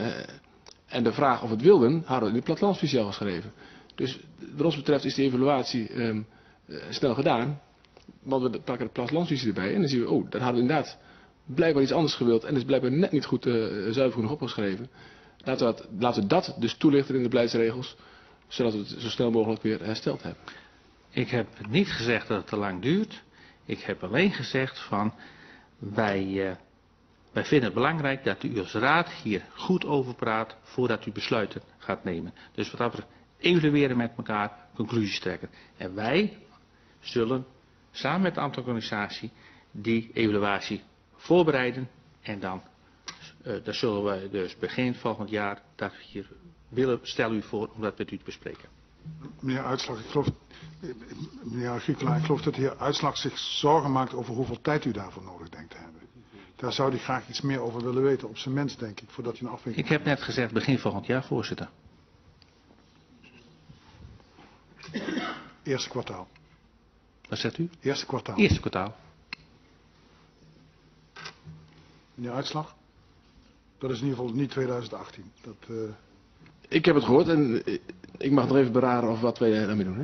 en de vraag of het wilden, hadden we in de plattelandsvisie al geschreven. Dus wat ons betreft is die evaluatie snel gedaan. Want we pakken de plattelandsvisie erbij en dan zien we, oh, dat hadden we inderdaad blijkbaar iets anders gewild. En is blijkbaar net niet goed zuiver genoeg opgeschreven. Laten we dat dus toelichten in de beleidsregels, zodat we het zo snel mogelijk weer hersteld hebben. Ik heb niet gezegd dat het te lang duurt. Ik heb alleen gezegd van, wij vinden het belangrijk dat u als raad hier goed over praat voordat u besluiten gaat nemen. Dus wat we evalueren met elkaar, conclusies trekken. En wij zullen samen met de ambtelijke organisatie die evaluatie voorbereiden en dan zullen we dus begin volgend jaar dat hier willen stellen u voor om dat met u te bespreken. Meneer Uitslag, meneer Griekelaar, ik geloof dat de heer Uitslag zich zorgen maakt over hoeveel tijd u daarvoor nodig denkt te hebben. Daar zou hij graag iets meer over willen weten, op zijn mens denk ik, voordat hij een afweging. Ik heb net gezegd begin volgend jaar, voorzitter. Eerste kwartaal. Wat zegt u? Eerste kwartaal. Eerste kwartaal. Meneer Uitslag? Dat is in ieder geval niet 2018. Ik heb het gehoord en ik mag nog even beraden of wat wij daarmee doen. Hè?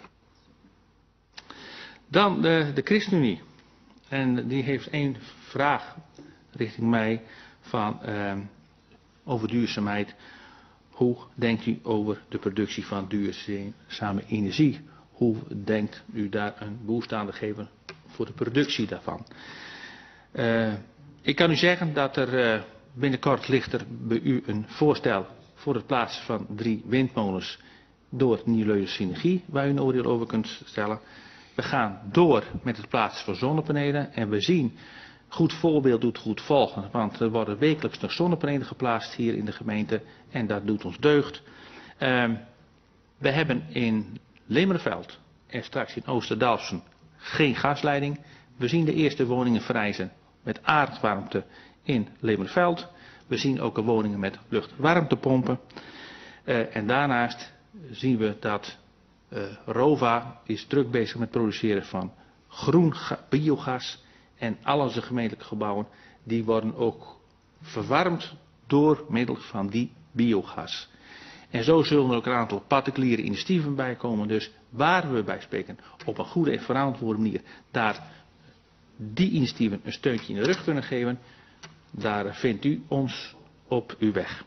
Dan de ChristenUnie. En die heeft één vraag richting mij van, over duurzaamheid. Hoe denkt u over de productie van duurzame energie? Hoe denkt u daar een boost aan te geven voor de productie daarvan? Ik kan u zeggen dat er binnenkort ligt er bij u een voorstel voor het plaatsen van 3 windmolens door Nieuw-Leuven Synergie, waar u een oordeel over kunt stellen. We gaan door met het plaatsen van zonnepanelen en we zien, goed voorbeeld doet goed volgen, want er worden wekelijks nog zonnepanelen geplaatst hier in de gemeente en dat doet ons deugd. We hebben in Lemerveld en straks in Oosterdalfsen geen gasleiding. We zien de eerste woningen verrijzen met aardwarmte in Lemerveld. We zien ook woningen met luchtwarmtepompen. En daarnaast zien we dat ROVA is druk bezig met het produceren van groen biogas. En al onze gemeentelijke gebouwen die worden ook verwarmd door middel van die biogas. En zo zullen er ook een aantal particuliere initiatieven bij komen. Dus waar we bij spreken op een goede en verantwoorde manier daar die initiatieven een steuntje in de rug kunnen geven, daar vindt u ons op uw weg.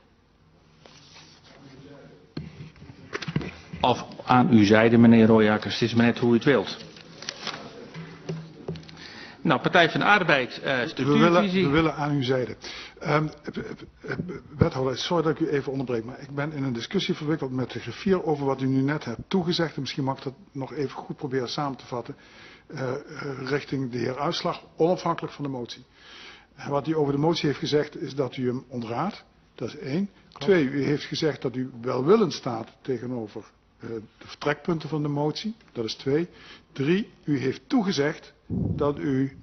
Of aan uw zijde, meneer Royakkers, het is maar net hoe u het wilt. Nou, Partij van de Arbeid, structuurvisie. We willen aan uw zijde. Wethouder, sorry dat ik u even onderbreek, maar ik ben in een discussie verwikkeld met de griffier over wat u nu net hebt toegezegd. En misschien mag ik dat nog even goed proberen samen te vatten. Richting de heer Uitslag, onafhankelijk van de motie. En wat u over de motie heeft gezegd is dat u hem ontraadt. Dat is 1. 2, u heeft gezegd dat u welwillend staat tegenover de vertrekpunten van de motie. Dat is 2. 3, u heeft toegezegd dat u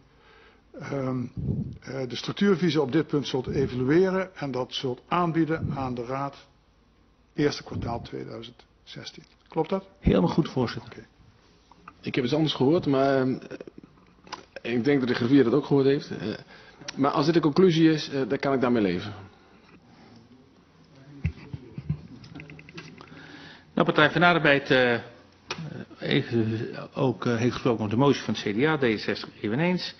de structuurvisie op dit punt zult evalueren en dat zult aanbieden aan de Raad eerste kwartaal 2016. Klopt dat? Helemaal goed, voorzitter. Okay. Ik heb iets anders gehoord, maar ik denk dat de griffier dat ook gehoord heeft. Maar als dit de conclusie is, dan kan ik daarmee leven. Nou, Partij van de Arbeid ook heeft gesproken over de motie van het CDA, D66 eveneens.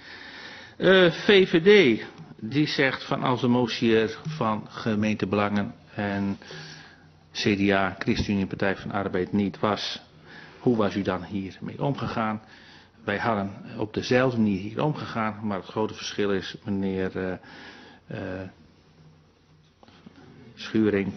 VVD, die zegt van als de motie er van gemeentebelangen en CDA, ChristenUnie, Partij van de Arbeid niet was, hoe was u dan hiermee omgegaan? Wij hadden op dezelfde manier hier omgegaan, maar het grote verschil is, meneer Schuring,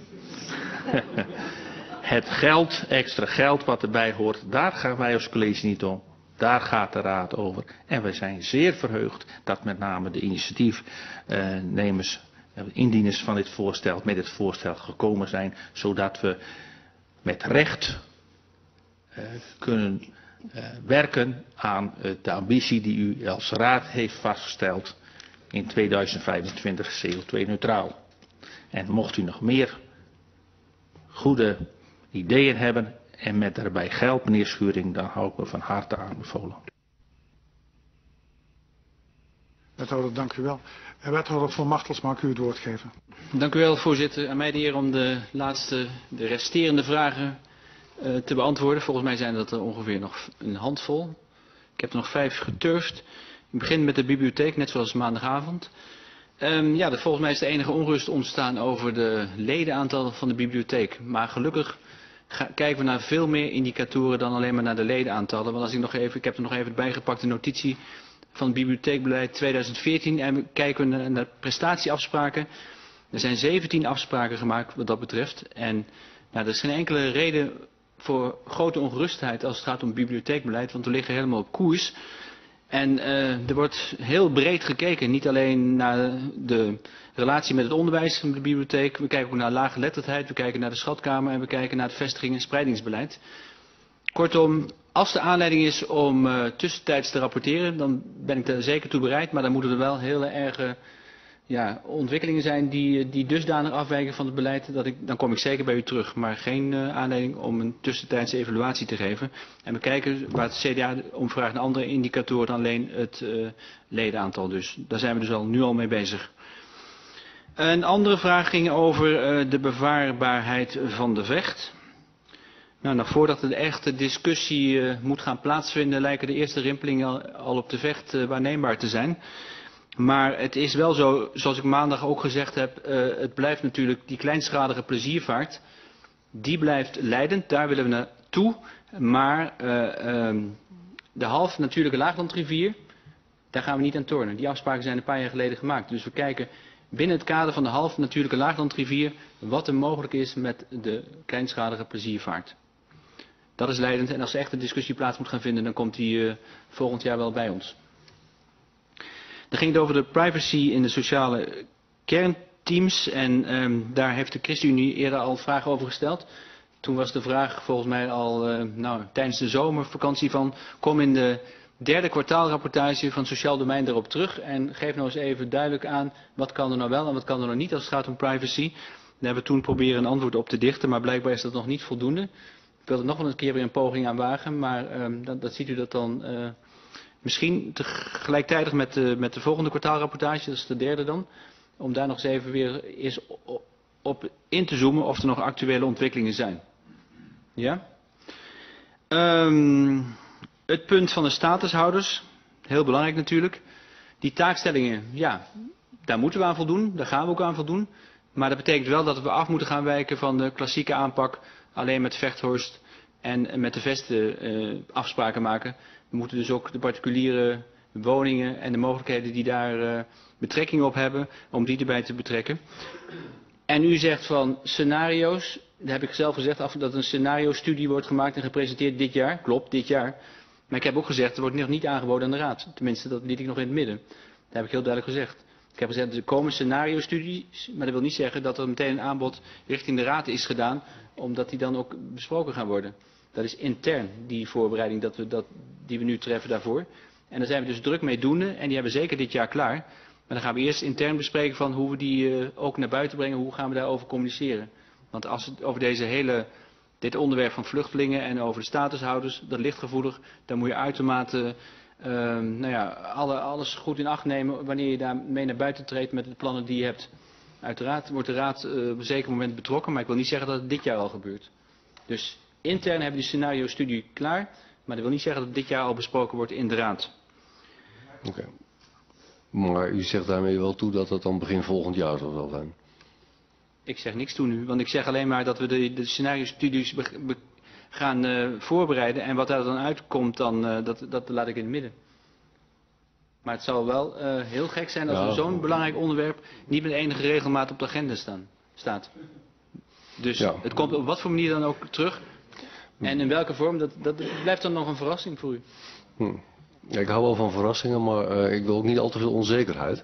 het geld, extra geld wat erbij hoort, daar gaan wij als college niet om. Daar gaat de Raad over. En wij zijn zeer verheugd dat met name de initiatiefnemers, indieners van dit voorstel, met dit voorstel gekomen zijn, zodat we met recht kunnen werken aan de ambitie die u als Raad heeft vastgesteld in 2025 CO2-neutraal. En mocht u nog meer goede ideeën hebben en met daarbij geld, meneer Schuring, dan hou ik me van harte aanbevolen. Wethouder, dank u wel. Wethouder Van Machtels, mag ik u het woord geven? Dank u wel, voorzitter. Aan mij de eer om de resterende vragen te beantwoorden. Volgens mij zijn dat er ongeveer nog een handvol. Ik heb er nog 5 geturfd. Ik begin met de bibliotheek, net zoals maandagavond. Volgens mij is de enige onrust ontstaan over de ledenaantal van de bibliotheek. Maar gelukkig kijken we naar veel meer indicatoren dan alleen maar naar de ledenaantallen. Want ik heb er nog even bijgepakte notitie van het bibliotheekbeleid 2014 en we kijken naar de prestatieafspraken. Er zijn 17 afspraken gemaakt wat dat betreft. En er is geen enkele reden voor grote ongerustheid als het gaat om bibliotheekbeleid, want we liggen helemaal op koers. En er wordt heel breed gekeken, niet alleen naar de relatie met het onderwijs van de bibliotheek. We kijken ook naar laaggeletterdheid, we kijken naar de schatkamer en we kijken naar het vestiging- en spreidingsbeleid. Kortom, als er aanleiding is om tussentijds te rapporteren, dan ben ik daar zeker toe bereid. Maar dan moeten er wel hele erge ontwikkelingen zijn die dusdanig afwijken van het beleid. Dan kom ik zeker bij u terug. Maar geen aanleiding om een tussentijdse evaluatie te geven. En we kijken waar het CDA om vraagt naar andere indicatoren dan alleen het ledenaantal. Dus daar zijn we dus nu al mee bezig. Een andere vraag ging over de bevaarbaarheid van de Vecht. Nou, nog voordat er de echte discussie moet gaan plaatsvinden, lijken de eerste rimpelingen al op de Vecht waarneembaar te zijn. Maar het is wel zo, zoals ik maandag ook gezegd heb, het blijft natuurlijk die kleinschalige pleziervaart. Die blijft leidend, daar willen we naartoe. Maar de half natuurlijke laaglandrivier, daar gaan we niet aan tornen. Die afspraken zijn een paar jaar geleden gemaakt. Dus we kijken binnen het kader van de half natuurlijke laaglandrivier wat er mogelijk is met de kleinschalige pleziervaart. Dat is leidend en als er echt een discussie plaats moet gaan vinden, dan komt die volgend jaar wel bij ons. Dan ging het over de privacy in de sociale kernteams en daar heeft de ChristenUnie eerder al vragen over gesteld. Toen was de vraag volgens mij al tijdens de zomervakantie van kom in de derde kwartaalrapportage van Sociaal Domein daarop terug en geef nou eens even duidelijk aan wat kan er nou wel en wat kan er nou niet als het gaat om privacy. Daar hebben we toen proberen een antwoord op te dichten, maar blijkbaar is dat nog niet voldoende. Ik wil er nog wel een keer weer een poging aan wagen, maar dat ziet u dat dan misschien gelijktijdig met de volgende kwartaalrapportage, dat is de derde dan, om daar nog eens even weer op in te zoomen of er nog actuele ontwikkelingen zijn. Ja? Het punt van de statushouders, heel belangrijk natuurlijk. Die taakstellingen, ja, daar moeten we aan voldoen, daar gaan we ook aan voldoen. Maar dat betekent wel dat we af moeten gaan wijken van de klassieke aanpak, alleen met Vechthorst en met de Vesten afspraken maken. We moeten dus ook de particuliere woningen en de mogelijkheden die daar betrekking op hebben, om die erbij te betrekken. En u zegt van scenario's, daar heb ik zelf gezegd dat een scenario-studie wordt gemaakt en gepresenteerd dit jaar. Klopt, dit jaar. Maar ik heb ook gezegd, er wordt nog niet aangeboden aan de Raad. Tenminste, dat liet ik nog in het midden. Dat heb ik heel duidelijk gezegd. Ik heb gezegd, er komen scenario-studies, maar dat wil niet zeggen dat er meteen een aanbod richting de Raad is gedaan, omdat die dan ook besproken gaan worden. Dat is intern, die voorbereiding die we nu treffen daarvoor. En daar zijn we dus druk mee doende en die hebben we zeker dit jaar klaar. Maar dan gaan we eerst intern bespreken van hoe we die ook naar buiten brengen, hoe gaan we daarover communiceren. Want als het over dit onderwerp van vluchtelingen en over de statushouders, dat ligt gevoelig, dan moet je uitermate alles goed in acht nemen wanneer je daarmee naar buiten treedt met de plannen die je hebt. Uiteraard wordt de Raad op een zeker moment betrokken, maar ik wil niet zeggen dat het dit jaar al gebeurt. Dus intern hebben we die scenario-studie klaar, maar dat wil niet zeggen dat het dit jaar al besproken wordt in de Raad. Oké. Maar u zegt daarmee wel toe dat dat dan begin volgend jaar zal zijn? Ik zeg niks toe nu, want ik zeg alleen maar dat we de scenario-studies gaan voorbereiden en wat daar dan uitkomt, dat laat ik in het midden. Maar het zou wel heel gek zijn als zo'n belangrijk onderwerp niet met enige regelmaat op de agenda staat. Dus het komt op wat voor manier dan ook terug. En in welke vorm, dat blijft dan nog een verrassing voor u. Ja, ik hou wel van verrassingen, maar ik wil ook niet al te veel onzekerheid.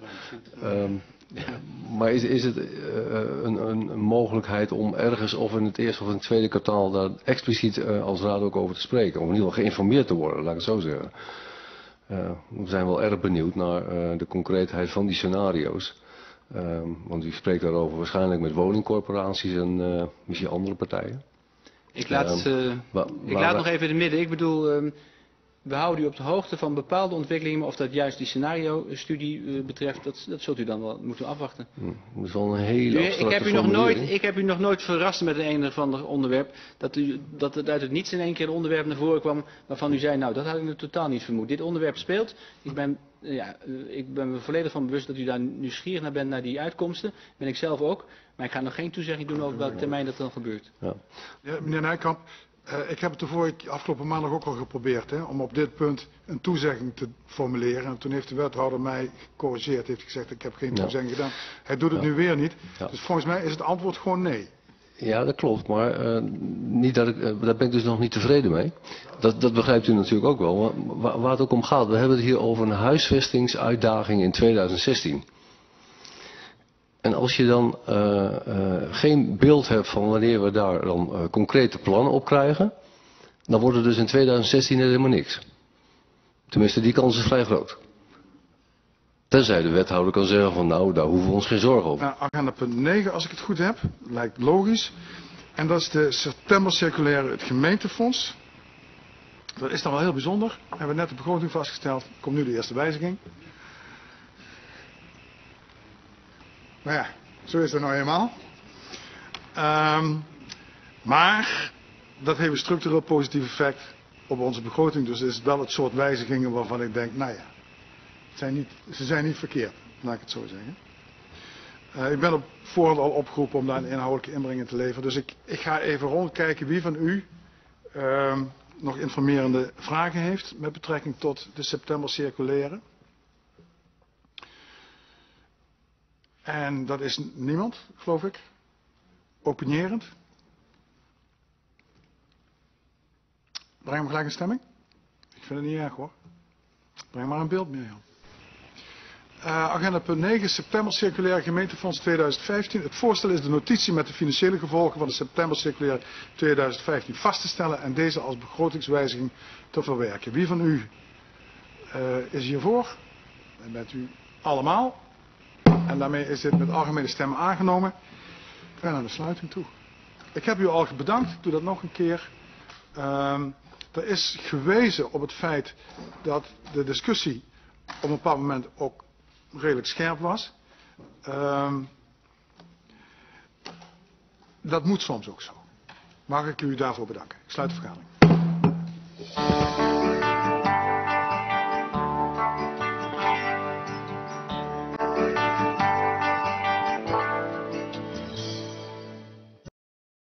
Maar is het een mogelijkheid om ergens of in het eerste of in het tweede kwartaal daar expliciet als raad ook over te spreken? Om in ieder geval geïnformeerd te worden, laat ik het zo zeggen. We zijn wel erg benieuwd naar de concreetheid van die scenario's. Want u spreekt daarover waarschijnlijk met woningcorporaties en misschien andere partijen. Ik laat nog even in het midden. Ik bedoel, we houden u op de hoogte van bepaalde ontwikkelingen, maar of dat juist die scenario-studie betreft, dat zult u dan wel moeten afwachten. Dat is wel een hele ik heb u nog nooit verrast met een of ander onderwerp, dat het uit het niets in één keer een onderwerp naar voren kwam waarvan u zei, nou dat had ik totaal niet vermoed. Dit onderwerp speelt, ik ben me volledig van bewust dat u daar nieuwsgierig naar bent, naar die uitkomsten, ben ik zelf ook, maar ik ga nog geen toezegging doen over welke termijn dat dan gebeurt. Ja, meneer Nijkamp. Ik heb het afgelopen maandag ook al geprobeerd om op dit punt een toezegging te formuleren. En toen heeft de wethouder mij gecorrigeerd, heeft gezegd ik heb geen toezegging gedaan. Hij doet het nu weer niet. Ja. Dus volgens mij is het antwoord gewoon nee. Ja, dat klopt, maar daar ben ik dus nog niet tevreden mee. Dat begrijpt u natuurlijk ook wel. Maar waar het ook om gaat, we hebben het hier over een huisvestingsuitdaging in 2016. En als je dan geen beeld hebt van wanneer we daar dan concrete plannen op krijgen, dan wordt het dus in 2016 helemaal niks. Tenminste, die kans is vrij groot. Tenzij de wethouder kan zeggen van nou, daar hoeven we ons geen zorgen over. Agenda punt 9, als ik het goed heb, lijkt logisch. En dat is de septembercirculaire het gemeentefonds. Dat is dan wel heel bijzonder. We hebben net de begroting vastgesteld. Komt nu de eerste wijziging. Maar ja, zo is dat nou eenmaal. Maar dat heeft een structureel positief effect op onze begroting. Dus het is wel het soort wijzigingen waarvan ik denk, nou ja, ze zijn niet verkeerd, laat ik het zo zeggen. Ik ben op voorhand al opgeroepen om daar een inhoudelijke inbreng in te leveren. Dus ik ga even rondkijken wie van u nog informerende vragen heeft met betrekking tot de septembercirculaire. En dat is niemand, geloof ik. Opinierend. Breng hem gelijk een stemming. Ik vind het niet erg hoor. Breng maar een beeld mee. Agenda punt 9, septembercirculaire gemeentefonds 2015. Het voorstel is de notitie met de financiële gevolgen van de septembercirculaire 2015 vast te stellen en deze als begrotingswijziging te verwerken. Wie van u is hiervoor? En bent u allemaal? En daarmee is dit met algemene stemmen aangenomen. Ik ga naar de sluiting toe. Ik heb u al bedankt, ik doe dat nog een keer. Er is gewezen op het feit dat de discussie op een bepaald moment ook redelijk scherp was. dat moet soms ook zo. Mag ik u daarvoor bedanken. Ik sluit de vergadering.